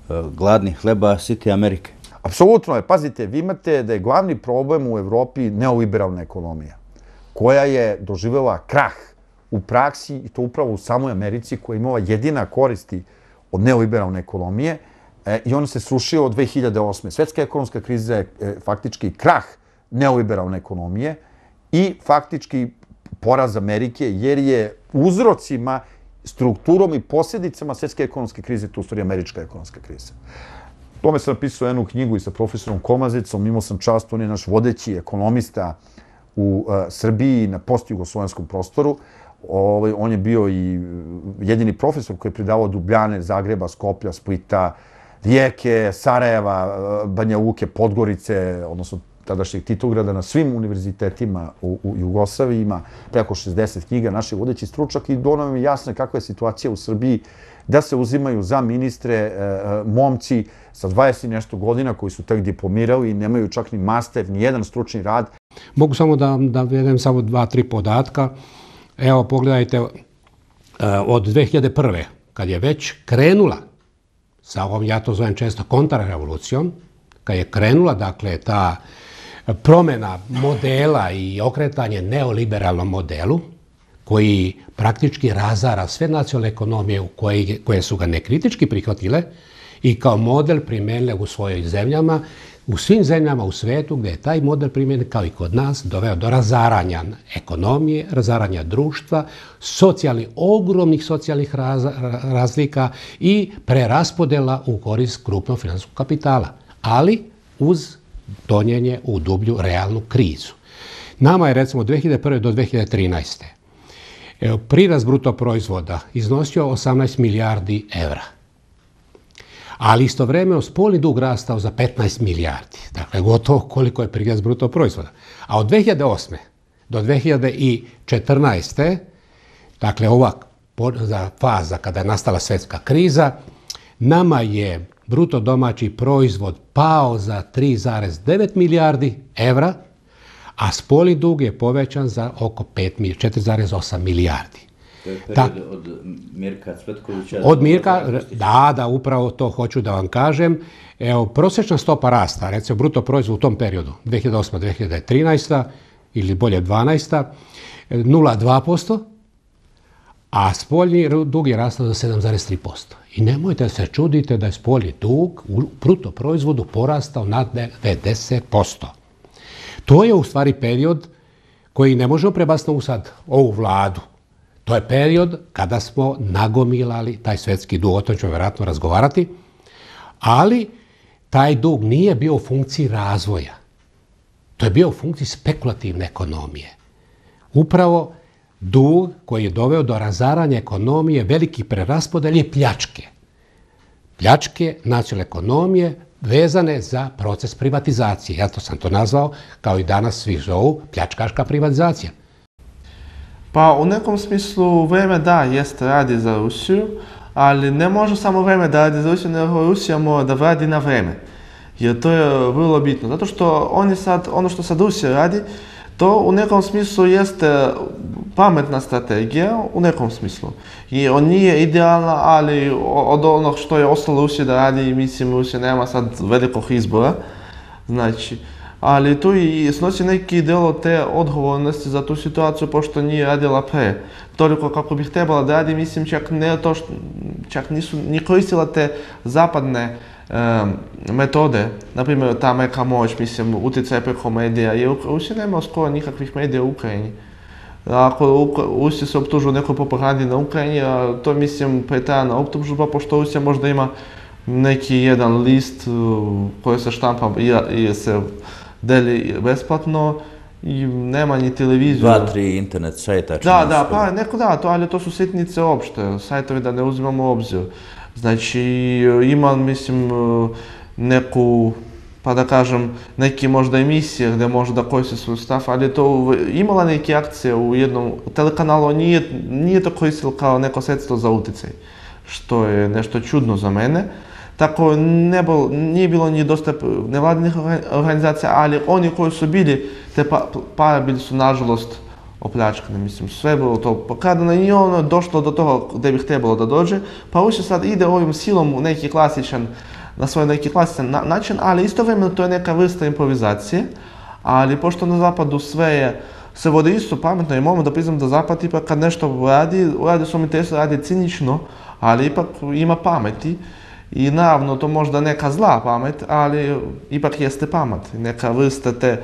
gladni hleba, siti Amerike. Apsolutno je. Pazite, vi imate da je glavni problem u Evropi neoliberalna ekonomija, koja je doživjela krah u praksi, i to upravo u samoj Americi, koja je imala jedina koristi od neoliberalne ekonomije, i ona se srušila od 2008. Svetska ekonomska kriza je faktički krah neoliberalne ekonomije i faktički poraz Amerike, jer je uzrocima, strukturom i posljedicama svetske ekonomske krize, to u stvari američka ekonomska kriza. Tome sam napisao jednu knjigu i sa profesorom Komazicom, imao sam čast, on je naš vodeći ekonomista u Srbiji na postjugoslovenskom prostoru. On je bio i jedini profesor koji je predavao od Ljubljane, Zagreba, Skoplja, Splita, Rijeke, Sarajeva, Banja Luke, Podgorice, odnosno tadašnjeg Titograda, na svim univerzitetima u Jugoslaviji, ima preko 60 knjiga, naši vodeći stručak, i do nam je jasno kakva je situacija u Srbiji, da se uzimaju za ministre momci sa 20 i nešto godina koji su tek diplomirali i nemaju čak ni master, ni jedan stručni rad. Mogu samo da vedem samo 2-3 podatka. Evo, pogledajte, od 2001. kad je već krenula sa ovom, ja to zovem često, kontrarevolucijom, kad je krenula, dakle, ta promjena modela i okretanje neoliberalnom modelu, koji praktički razara sve nacionalne ekonomije koje su ga nekritički prihvatile i kao model primijenile u svojim zemljama, u svim zemljama u svijetu gdje je taj model primijenjen, kao i kod nas, doveo do razaranja ekonomije, razaranja društva, ogromnih socijalnih razlika i preraspodjela u korist krupnog financijskog kapitala, ali uz tonjenje u dublju realnu krizu. Nama je, recimo, od 2001. do 2013. prirast bruto proizvoda iznosio 18 milijardi evra. Ali istovremeno spoljni dug rastao za 15 milijardi. Dakle, gotovo koliko je prirast bruto proizvoda. A od 2008. do 2014. dakle, ova faza kada je nastala svjetska kriza, nama je bruto domaći proizvod pao za 3,9 milijardi evra, a spoljni dug je povećan za oko 4,8 milijardi. To je period od Mirka Cvetkovića? Od Mirka, da, upravo to hoću da vam kažem. Evo, prosječna stopa rasta, recimo bruto proizvod u tom periodu, 2008-2013, ili bolje 12, 0,2%, a spoljni dug je rastao za 7,3%. I nemojte se čudite da je spoljni dug u bruto proizvodu porastao na 90%. To je u stvari period koji ne možemo prebaciti u sad ovu vladu. To je period kada smo nagomilali taj svjetski dug, o tom ćemo vjerojatno razgovarati, ali taj dug nije bio u funkciji razvoja. To je bio u funkciji spekulativne ekonomije. Upravo dug koji je doveo do razaranja ekonomije, velikih preraspodelja i pljačke. Pljačke nacionalne ekonomije vezane za proces privatizacije. Ja sam to nazvao, kao i danas svi zovu, pljačkaška privatizacija. Pa u nekom smislu vreme da, jeste, radi za Rusiju, ali ne može samo vreme da radi za Rusiju, nego Rusija mora da radi na vreme. Jer to je vrlo bitno. Zato što oni sad, ono što sad Rusija radi, to u nekom smislu jeste pametna strategija, u nekom smislu. I on nije idealna, ali od onog što je ostalo Rusija da radi, mislim, Rusija nema sad velikog izbora. Znači, ali tu i snosi neki delo te odgovornosti za tu situaciju, pošto nije radila pre. Toliko kako bih trebala da radi, mislim, čak nisu ni koristila te zapadne metode, naprimjer ta meka moć, mislim, utjecaj preko medija, jer Rusija nema skoro nikakvih medija u Ukrajini. Ako Rusija se optužuje nekoj propagandi na Ukrajini, to je, mislim, pretrajana optužba, pošto Rusija možda ima neki jedan list koji se štampa i se deli besplatno i nema ni televiziju. 2-3 internet sajta. Da, pa neko da, ali to su sitnice opšte, sajtovi da ne uzimamo u obzir. Znači, ima, mislim, neku, pa da kažem, neki možda emisije gdje možda koji se svoj stav, ali to imala neke akcije u jednom telekanalu, nije to koristilo kao neko sredstvo za utjecaj, što je nešto čudno za mene. Tako nije bilo ni dosta nevladinih organizacija, ali oni koji su bili, te pare bili su nažalost opljačkani, mislim, sve bilo to pokradeno i ono došlo do toga gdje bih trebalo da dođe, pa Rusija sad ide ovim silom u neki klasičan na svoj neki klasičan način, ali istovremeno to je neka vrsta improvizacije, ali pošto na zapadu sve vodi isto pametno i moramo da priznam da zapad ipak kad nešto radi su umjetnosti, radi cinično, ali ipak ima pameti. I naravno to možda neka zla pamet, ali ipak jeste pamet, neka vrsta te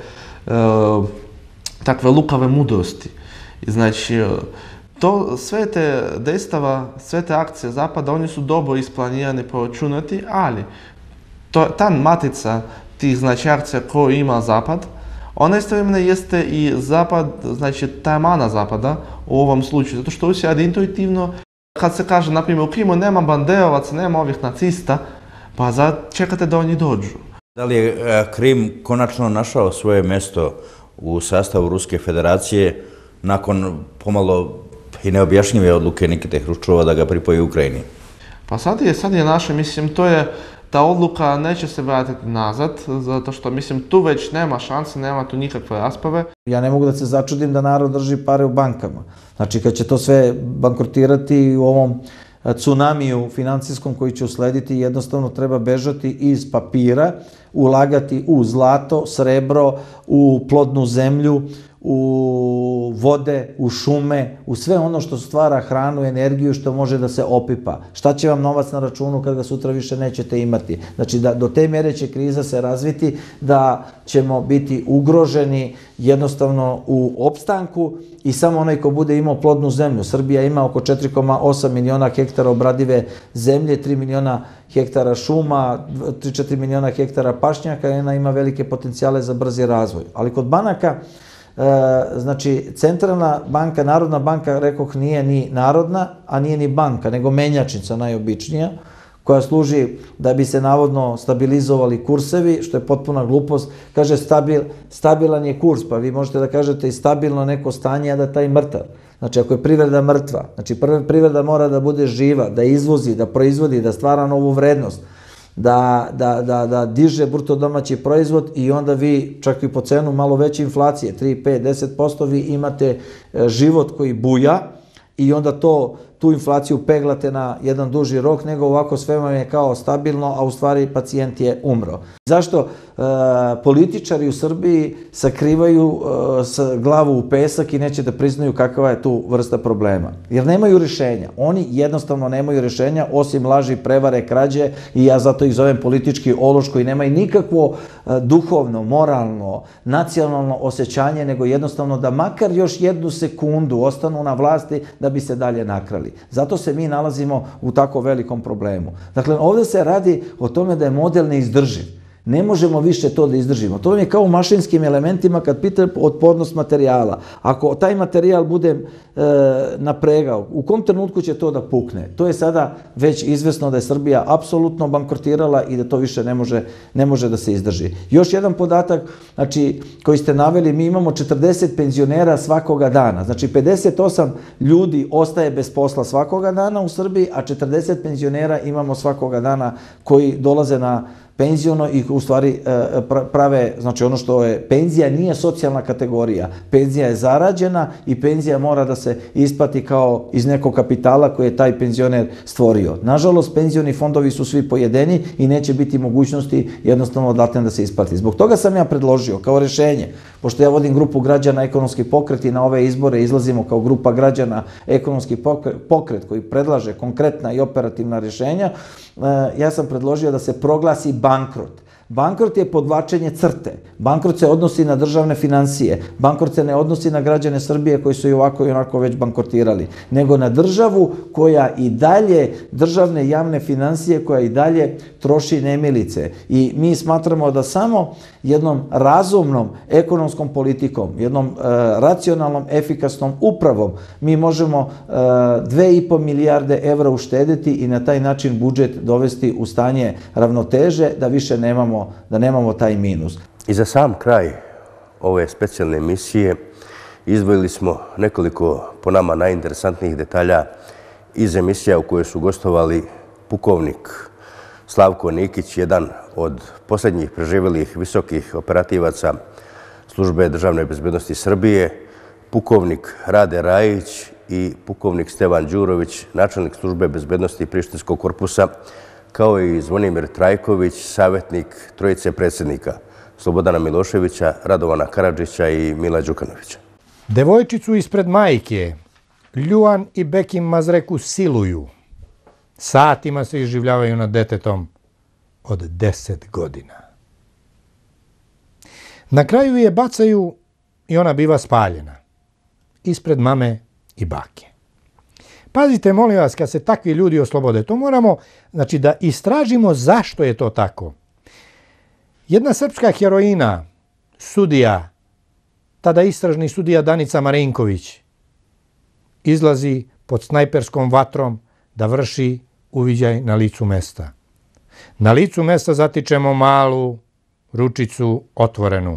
takve lukave mudrosti. I znači, sve te dejstava, sve te akcije zapada, oni su dobro isplanirani, proračunati, ali ta matica tih znači akcija koju ima zapad, ona istovremeno jeste i zapad, znači ta mana zapada u ovom slučaju, zato što Rusija radi intuitivno. Kad se kaže, na primjer, u Krimu nema banderovaca, nema ovih nacista, pa čekate da oni dođu. Da li je Krim konačno našao svoje mesto u sastavu Ruske federacije nakon pomalo i neobjašnjive odluke Nikite Hruščova da ga pripoji Ukrajini? Pa sad je naše, mislim, ta odluka neće se vratiti nazad, zato što, mislim, tu već nema šanse, nema tu nikakve rasprave. Ja ne mogu da se začudim da narod drži pare u bankama. Znači, kad će to sve bankrotirati u ovom tsunamiju financijskom koji će uslediti, jednostavno treba bežati iz papira, ulagati u zlato, srebro, u plodnu zemlju, u vode, u šume, u sve ono što stvara hranu, energiju, što može da se opipa. Šta će vam novac na računu kad ga sutra više nećete imati? Znači, do te mere će kriza se razviti da ćemo biti ugroženi jednostavno u opstanku i samo onaj ko bude imao plodnu zemlju. Srbija ima oko 4,8 miliona hektara obradive zemlje, 3 miliona hektara šuma, 3-4 miliona hektara pašnjaka i ona ima velike potencijale za brzi razvoj. Ali kod banaka, znači, centralna banka, Narodna banka, rekoh, nije ni narodna, a nije ni banka, nego menjačnica najobičnija, koja služi da bi se navodno stabilizovali kursevi, što je potpuna glupost. Kaže, stabilan je kurs, pa vi možete da kažete i stabilno neko stanje, a da taj mrtav. Znači, ako je privreda mrtva, znači privreda mora da bude živa, da izvozi, da proizvodi, da stvara novu vrednost, da diže bruto domaći proizvod i onda vi, čak i po cenu malo veće inflacije, 3, 5, 10%, vi imate život koji buja i onda tu inflaciju peglate na jedan duži rok, nego ovako sve vam je kao stabilno, a u stvari pacijent je umro. Zašto političari u Srbiji sakrivaju glavu u pesak i neće da priznaju kakva je tu vrsta problema? Jer nemaju rješenja. Oni jednostavno nemaju rješenja, osim laži, prevare, krađe, i ja zato ih zovem politički ološ, koji nemaju nikakvo duhovno, moralno, nacionalno osjećanje, nego jednostavno da makar još jednu sekundu ostanu na vlasti da bi se dalje nakrali. Zato se mi nalazimo u tako velikom problemu. Dakle, ovdje se radi o tome da je model neizdrživ. Ne možemo više to da izdržimo. To je kao u mašinskim elementima kad pitate otpornost materijala. Ako taj materijal bude napregao, u kom trenutku će to da pukne? To je sada već izvesno da je Srbija apsolutno bankrotirala i da to više ne može da se izdrži. Još jedan podatak, znači, koji ste naveli, mi imamo 40 penzionera svakoga dana. Znači, 58 ljudi ostaje bez posla svakoga dana u Srbiji, a 40 penzionera imamo svakoga dana koji dolaze na penziono i u stvari prave, znači ono što je, penzija nije socijalna kategorija, penzija je zarađena i penzija mora da se isplati kao iz nekog kapitala koje je taj penzioner stvorio. Nažalost, penzioni fondovi su svi pojedeni i neće biti mogućnosti jednostavno odatle da se isplati. Zbog toga sam ja predložio kao rješenje, pošto ja vodim grupu građana Ekonomski pokret i na ove izbore izlazimo kao grupa građana Ekonomski pokret koji predlaže konkretna i operativna rješenja, ja sam predložio da se proglasi bankrot. Bankrot je podvlačenje crte. Bankrot se odnosi na državne financije. Bankrot se ne odnosi na građane Srbije koji su i ovako i onako već bankrotirali, nego na državu koja i dalje, državne javne financije koja i dalje troši nemilice. I mi smatramo da samo jednom razumnom ekonomskom politikom, jednom racionalnom, efikasnom upravom mi možemo 2,5 milijarde evra uštediti i na taj način budžet dovesti u stanje ravnoteže da više nemamo taj minus. I za sam kraj ove specijalne emisije izdvojili smo nekoliko po nama najinteresantnijih detalja iz emisija u kojoj su gostovali pukovnik Slavko Nikić, jedan od posljednjih preživjelih visokih operativaca Službe državne bezbednosti Srbije, pukovnik Rade Rajić i pukovnik Stevan Đurović, načelnik Službe bezbednosti Prištinskog korpusa, kao i Zvonimir Trajković, savjetnik trojice predsjednika Slobodana Miloševića, Radovana Karadžića i Mila Đukanovića. Devojčicu ispred majke Ljuan i Bekim Mazreku siluju. Satima se iživljavaju nad detetom od 10 godina. Na kraju je bacaju i ona biva spaljena. Ispred mame i bake. Pazite, molim vas, kad se takvi ljudi oslobode, to moramo, znači, da istražimo zašto je to tako. Jedna srpska heroina, sudija, tada istražni sudija Danica Marinković, izlazi pod snajperskom vatrom da vrši uviđaj na licu mesta. Na licu mesta zatičemo malu ručicu otvorenu.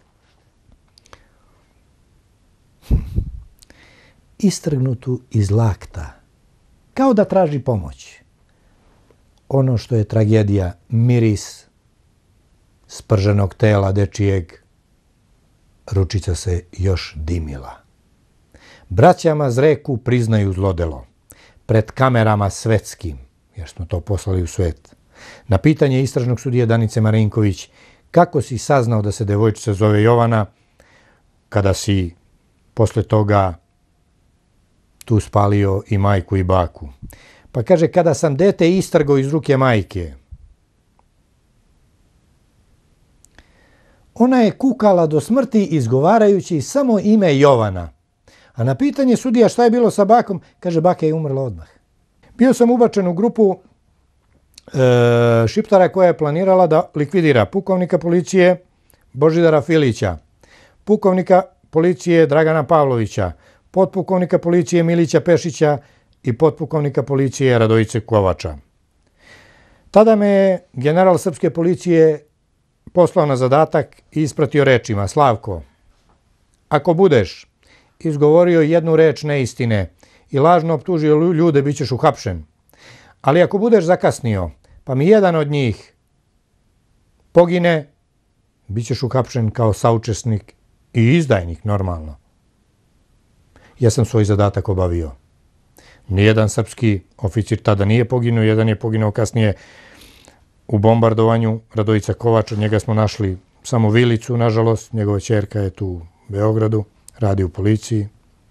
Istrgnutu iz lakta, kao da traži pomoć. Ono što je tragedija, miris sprženog tela dečijeg, ručica se još dimila. Braća Mazreku priznaju zlodelo pred kamerama svetskim, jer smo to poslali u svet. Na pitanje istražnog sudije Danice Marinković, kako si saznao da se devojčica zove Jovana, kada si posle toga tu spalio i majku i baku? Pa kaže, kada sam dete istrgao iz ruke majke. Ona je kukala do smrti izgovarajući samo ime Jovana. A na pitanje sudija šta je bilo sa bakom, kaže, baka je umrla odmah. Bio sam ubačen u grupu šiptara koja je planirala da likvidira pukovnika policije Božidara Filića, pukovnika policije Dragana Pavlovića, potpukovnika policije Milića Pešića i potpukovnika policije Radojice Kovača. Tada me je general srpske policije poslao na zadatak i ispratio rečima: Slavko, ako budeš izgovorio jednu reč neistine i lažno optužio ljude, bit ćeš uhapšen. Ali ako budeš zakasnio, pa mi jedan od njih pogine, bit ćeš uhapšen kao saučesnik i izdajnik, normalno. Ja sam svoj zadatak obavio. Nijedan srpski oficir tada nije poginuo, jedan je poginuo kasnije u bombardovanju, Radojica Kovač, od njega smo našli samo vilicu, nažalost, njegova ćerka je tu u Beogradu, radi u policiji.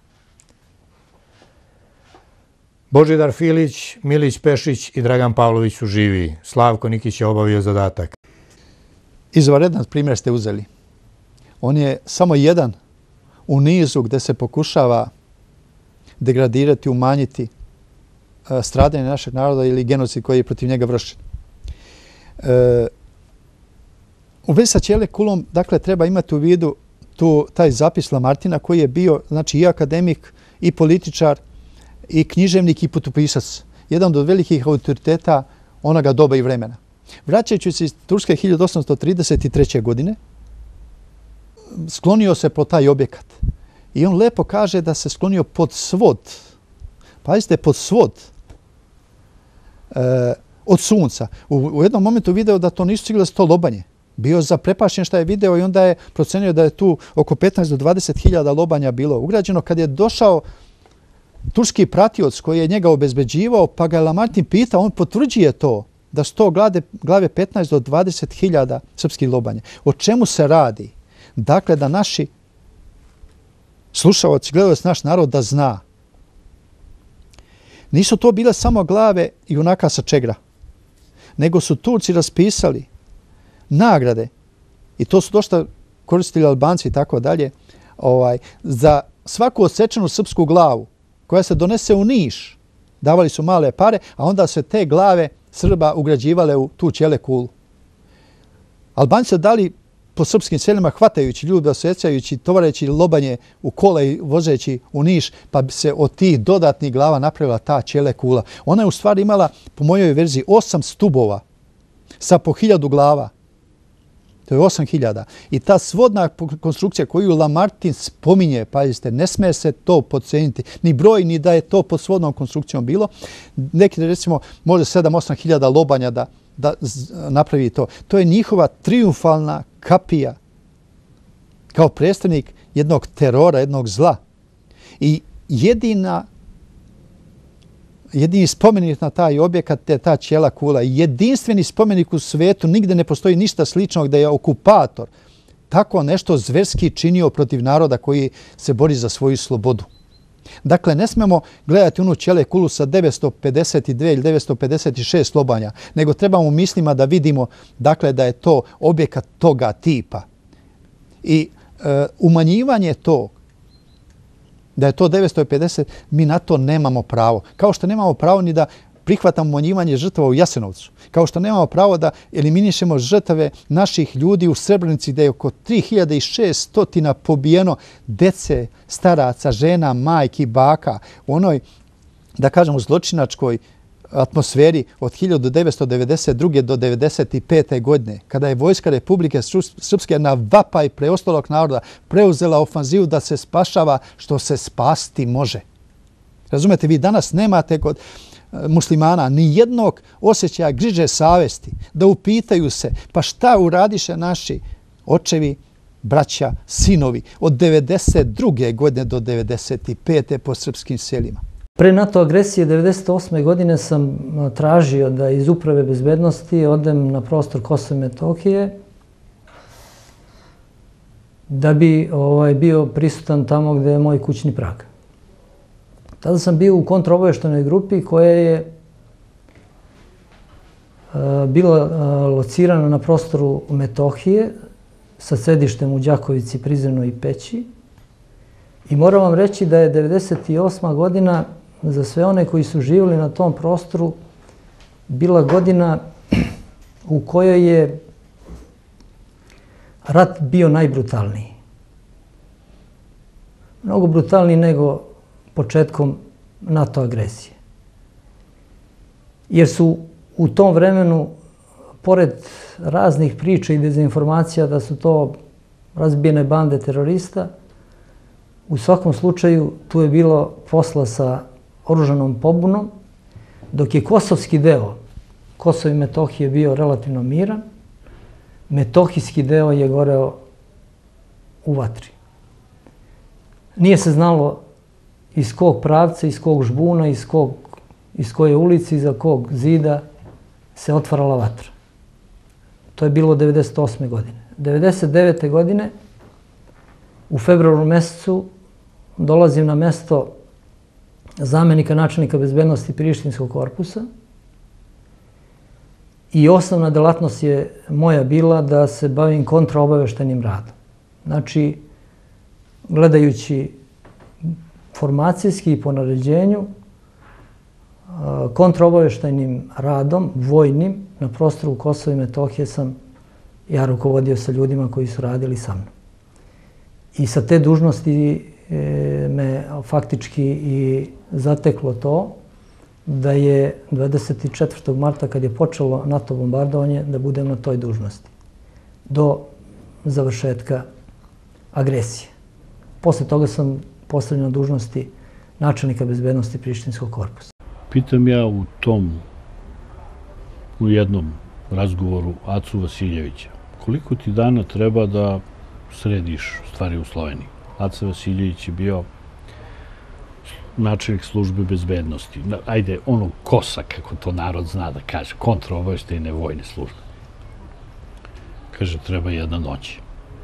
Božidar Filić, Milić Pešić i Dragan Pavlović su živi. Slavko Nikić je obavio zadatak. Izvanredan primjer ste uzeli. On je samo jedan u nizu gde se pokušava degradirati, umanjiti stradanje našeg naroda ili genocid koji je protiv njega vršen. U vezi sa Ćele Kulom, dakle, treba imati u vidu taj zapis Lamartina koji je bio, znači, i akademik, i političar, i književnik, i putopisac. Jedan od velikih autoriteta onoga doba i vremena. Vraćajući se iz Turske 1833. godine, sklonio se po taj objekat. I on lepo kaže da se sklonio pod svod. Pazite, pod svod od sunca. U jednom momentu video da to nisu sigurno to lobanje. Bio zaprepašćen šta je video i onda je procenio da je tu oko 15 do 20.000 lobanja bilo ugrađeno. Kad je došao turski pratioc koji je njega obezbeđivao, pa ga je Lamartin pitao, on potvrđuje to, da su to glave 15 do 20.000 srpskih lobanja. O čemu se radi? Dakle, da naši slušalci, gledalci, naš narod da zna. Nisu to bile samo glave junaka sa Čegra, nego su Turci raspisali nagrade, i to su dosta koristili Albanci i tako dalje, za svaku odsečenu srpsku glavu koja se donese u Niš, davali su male pare, a onda se te glave Srba ugrađivale u tu Ćele Kulu. Albanci su dali po srpskim selima, hvatajući ljude, osjećajući, tovareći lobanje u kola i vozeći u Niš, pa bi se od tih dodatnih glava napravila ta Ćele Kula. Ona je u stvari imala, po mojoj verziji, 8 stubova sa po 1000 glava. To je 8.000. I ta svodna konstrukcija koju Lamartin spominje, pazite, ne smije se to podceniti, ni broj, ni da je to pod svodnom konstrukcijom bilo. Neki, recimo, može 7-8.000 lobanja da napravi to. To je njihova triumfalna kapija kao predstavnik jednog terora, jednog zla. I jedini spomenik na taj objekat je ta Ćela kula. Jedinstveni spomenik u svetu, nigde ne postoji ništa sličnog da je okupator tako nešto zverski činio protiv naroda koji se bori za svoju slobodu. Dakle, ne smemo gledati onu Ćele kulu sa 952 ili 956 lobanja, nego trebamo u mislima da vidimo dakle, da je to objekat toga tipa. I umanjivanje to, da je to 950, mi na to nemamo pravo. Kao što nemamo pravo ni da prihvatamo umanjivanje žrtava u Jasenovcu. Kao što nemamo pravo da eliminišemo žrtave naših ljudi u Srebrenici, gde je oko 3600 pobijeno dece, staraca, žena, majki, baka, u onoj, da kažemo, zločinačkoj atmosferi od 1992. do 1995. godine, kada je Vojska Republike Srpske na vapaj preostalog naroda preuzela ofanzivu da se spašava što se spasti može. Razumete, vi danas nemate kod muslimana ni jednog osjećaja griže savesti da upitaju se pa šta uradiše naši očevi, braća, sinovi od 92. godine do 95. po srpskim selima. Pre NATO agresije 1998. godine sam tražio da iz Uprave bezbednosti odem na prostor Kosova i Metohije da bi bio prisutan tamo gde je moj kućni prag. Tada sam bio u kontraobaveštajnoj grupi koja je bila locirana na prostoru Metohije sa sedištem u Đakovici, Prizrenoj i Peći. I moram vam reći da je 1998. godina za sve one koji su živjeli na tom prostoru bila godina u kojoj je rat bio najbrutalniji. Mnogo brutalniji nego početkom NATO agresije. Jer su u tom vremenu, pored raznih priča i dezinformacija da su to razbijene bande terorista, u svakom slučaju tu je bilo posla sa oružanom pobunom, dok je kosovski deo Kosova i Metohije bio relativno miran, metohijski deo je goreo u vatri. Nije se znalo iz kog pravca, iz kog žbuna, iz koje ulici, iza kog zida se otvarala vatra. To je bilo 1998. godine. 1999. godine, u februaru mesecu, dolazim na mesto zamenika načelnika bezbednosti Prištinskog korpusa i osnovna delatnost je moja bila da se bavim kontraobaveštajnim radom. Znači, gledajući formacijski i po naređenju, kontraobaveštajnim radom, vojnim, na prostoru Kosova i Metohije sam ja rukovodio sa ljudima koji su radili sa mnom. I sa te dužnosti me faktički i zateklo to da je 24. marta, kad je počelo NATO bombardovanje, da budem na toj dužnosti. Do završetka agresije. Posle toga sam postavljen na dužnosti načelnika bezbednosti Prištinskog korpusa. Pitam ja u jednom razgovoru Acu Vasiljevića, koliko ti dana treba da središ stvari u Sloveniji? Aca Vasiljević je bio načelnik službe bezbednosti. Ajde, ono KOS-a, kako to narod zna da kaže, kontraobaveštajne vojne službe. Kaže, treba jedna noć.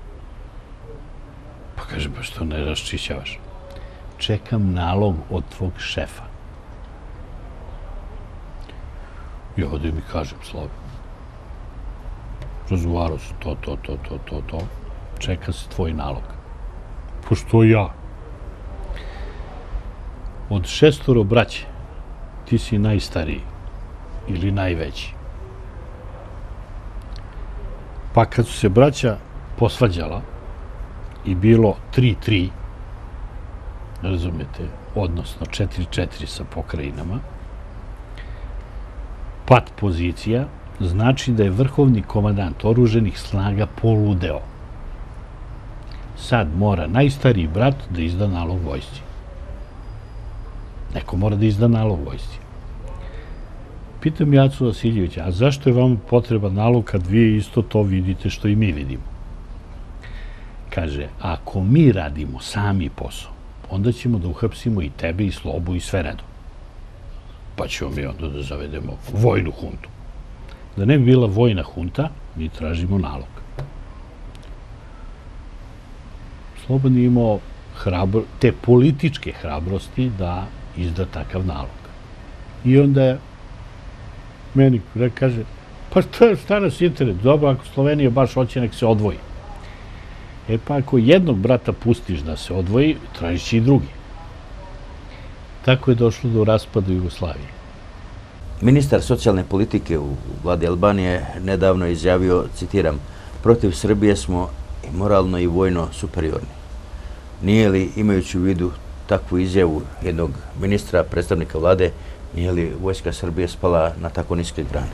Pa kaže, pa što ne raščišćavaš? Čekam nalog od tvog šefa. I ovdje mi kažem, Slovi, razgovarao su to. Čeka se tvoj nalog. Pa što ja? Od 6 braće, ti si najstariji ili najveći. Pa kad su se braća posvađala i bilo 3-3, razumete, odnosno 4-4 sa pokrajinama, pat pozicija znači da je vrhovni komandant oruženih snaga poludeo. Sad mora najstariji brat da izda nalog vojsci. Neko mora da izda nalog vojsci. Pitam Acu Vasiljevića, a zašto je vam potreban nalog kad vi isto to vidite što i mi vidimo? Kaže, ako mi radimo sami posao, onda ćemo da uhapsimo i tebe i Slobu i sve redom. pa ćemo mi onda da zavedemo vojnu huntu. Da ne bi bila vojna hunta, mi tražimo nalog. Slobodan je imao te političke hrabrosti da izda takav nalog. I onda meni kaže, pa šta nas internet, dobro, ako Slovenija baš hoće, nek se odvoji. E pa ako jednog brata pustiš da se odvoji, tražiš će i drugi. Tako je došlo do raspada Jugoslavije. Ministar socijalne politike u vladi Albanije nedavno je izjavio, citiram, protiv Srbije smo i moralno i vojno superiorni. Nije li, imajući u vidu takvu izjavu jednog ministra, predstavnika vlade, nije li vojska Srbije spala na tako niske grane?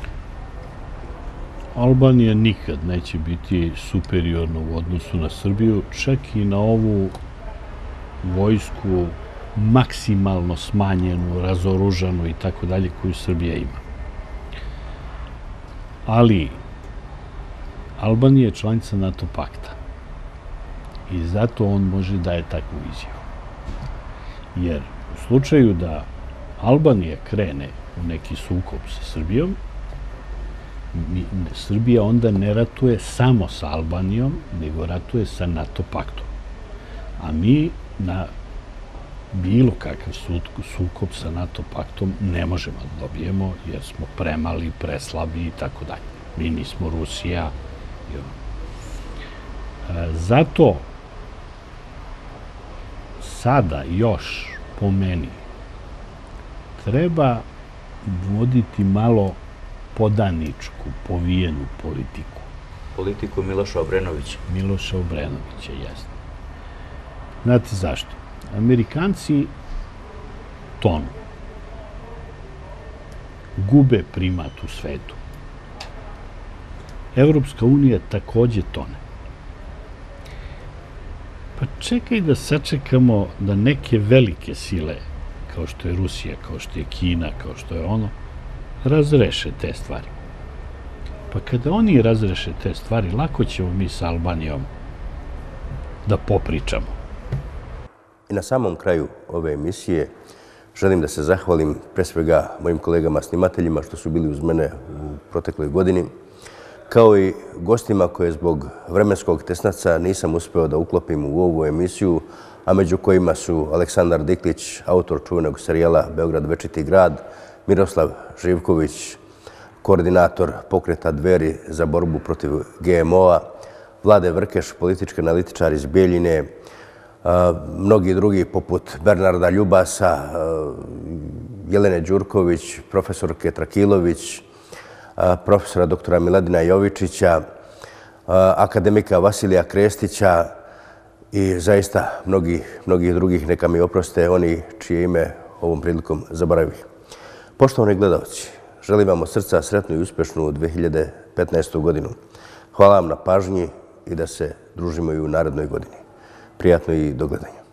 Albanija nikad neće biti superiorna u odnosu na Srbiju, čak i na ovu vojsku maksimalno smanjenu, razoružanu i tako dalje koju Srbija ima. Ali Albanija je članica NATO pakta i zato on može daje takvu izjavu. Jer u slučaju da Albanija krene u neki sukob sa Srbijom, Srbija onda ne ratuje samo sa Albanijom, nego ratuje sa NATO paktom. A mi na bilo kakav sukob sa NATO paktom ne možemo da dobijemo, jer smo premali, preslabi i tako dalje. Mi nismo Rusija. Zato sada još, po meni, treba voditi malo podaničku, povijenu politiku. Politiku Miloša Obrenovića. Miloša Obrenovića, jasno. Znate zašto? Amerikanci tonu. Gube primat u svetu. Evropska unija takođe tone. Pa čekaj da sačekamo da neke velike sile, kao što je Rusija, kao što je Kina, kao što je ono, razreše te stvari. Pa kada oni razreše te stvari, lako ćemo mi sa Albanijom da popričamo. I na samom kraju ove emisije želim da se zahvalim pre svega mojim kolegama snimateljima što su bili uz mene u protekloj godini, kao i gostima koje zbog vremenskog tesnaca nisam uspeo da uklopim u ovu emisiju, a među kojima su Aleksandar Diklić, autor čuvenog serijala Beograd večiti grad, Miroslav Živković, koordinator pokreta Dveri za borbu protiv GMO-a, Vlade Vrkeš, politički analitičar iz Bijeljine, mnogi drugi poput Bernarda Ljubasa, Jelene Đurković, profesorke Trakilović, profesora doktora Miladina Jovičića, akademika Vasilija Krestića i zaista mnogih drugih, neka mi oproste oni čije ime ovom prilikom zaboravih. Poštovani gledalci, želim vam od srca sretnu i uspešnu 2015. godinu. Hvala vam na pažnji i da se družimo i u narednoj godini. Prijatno i do gledanja.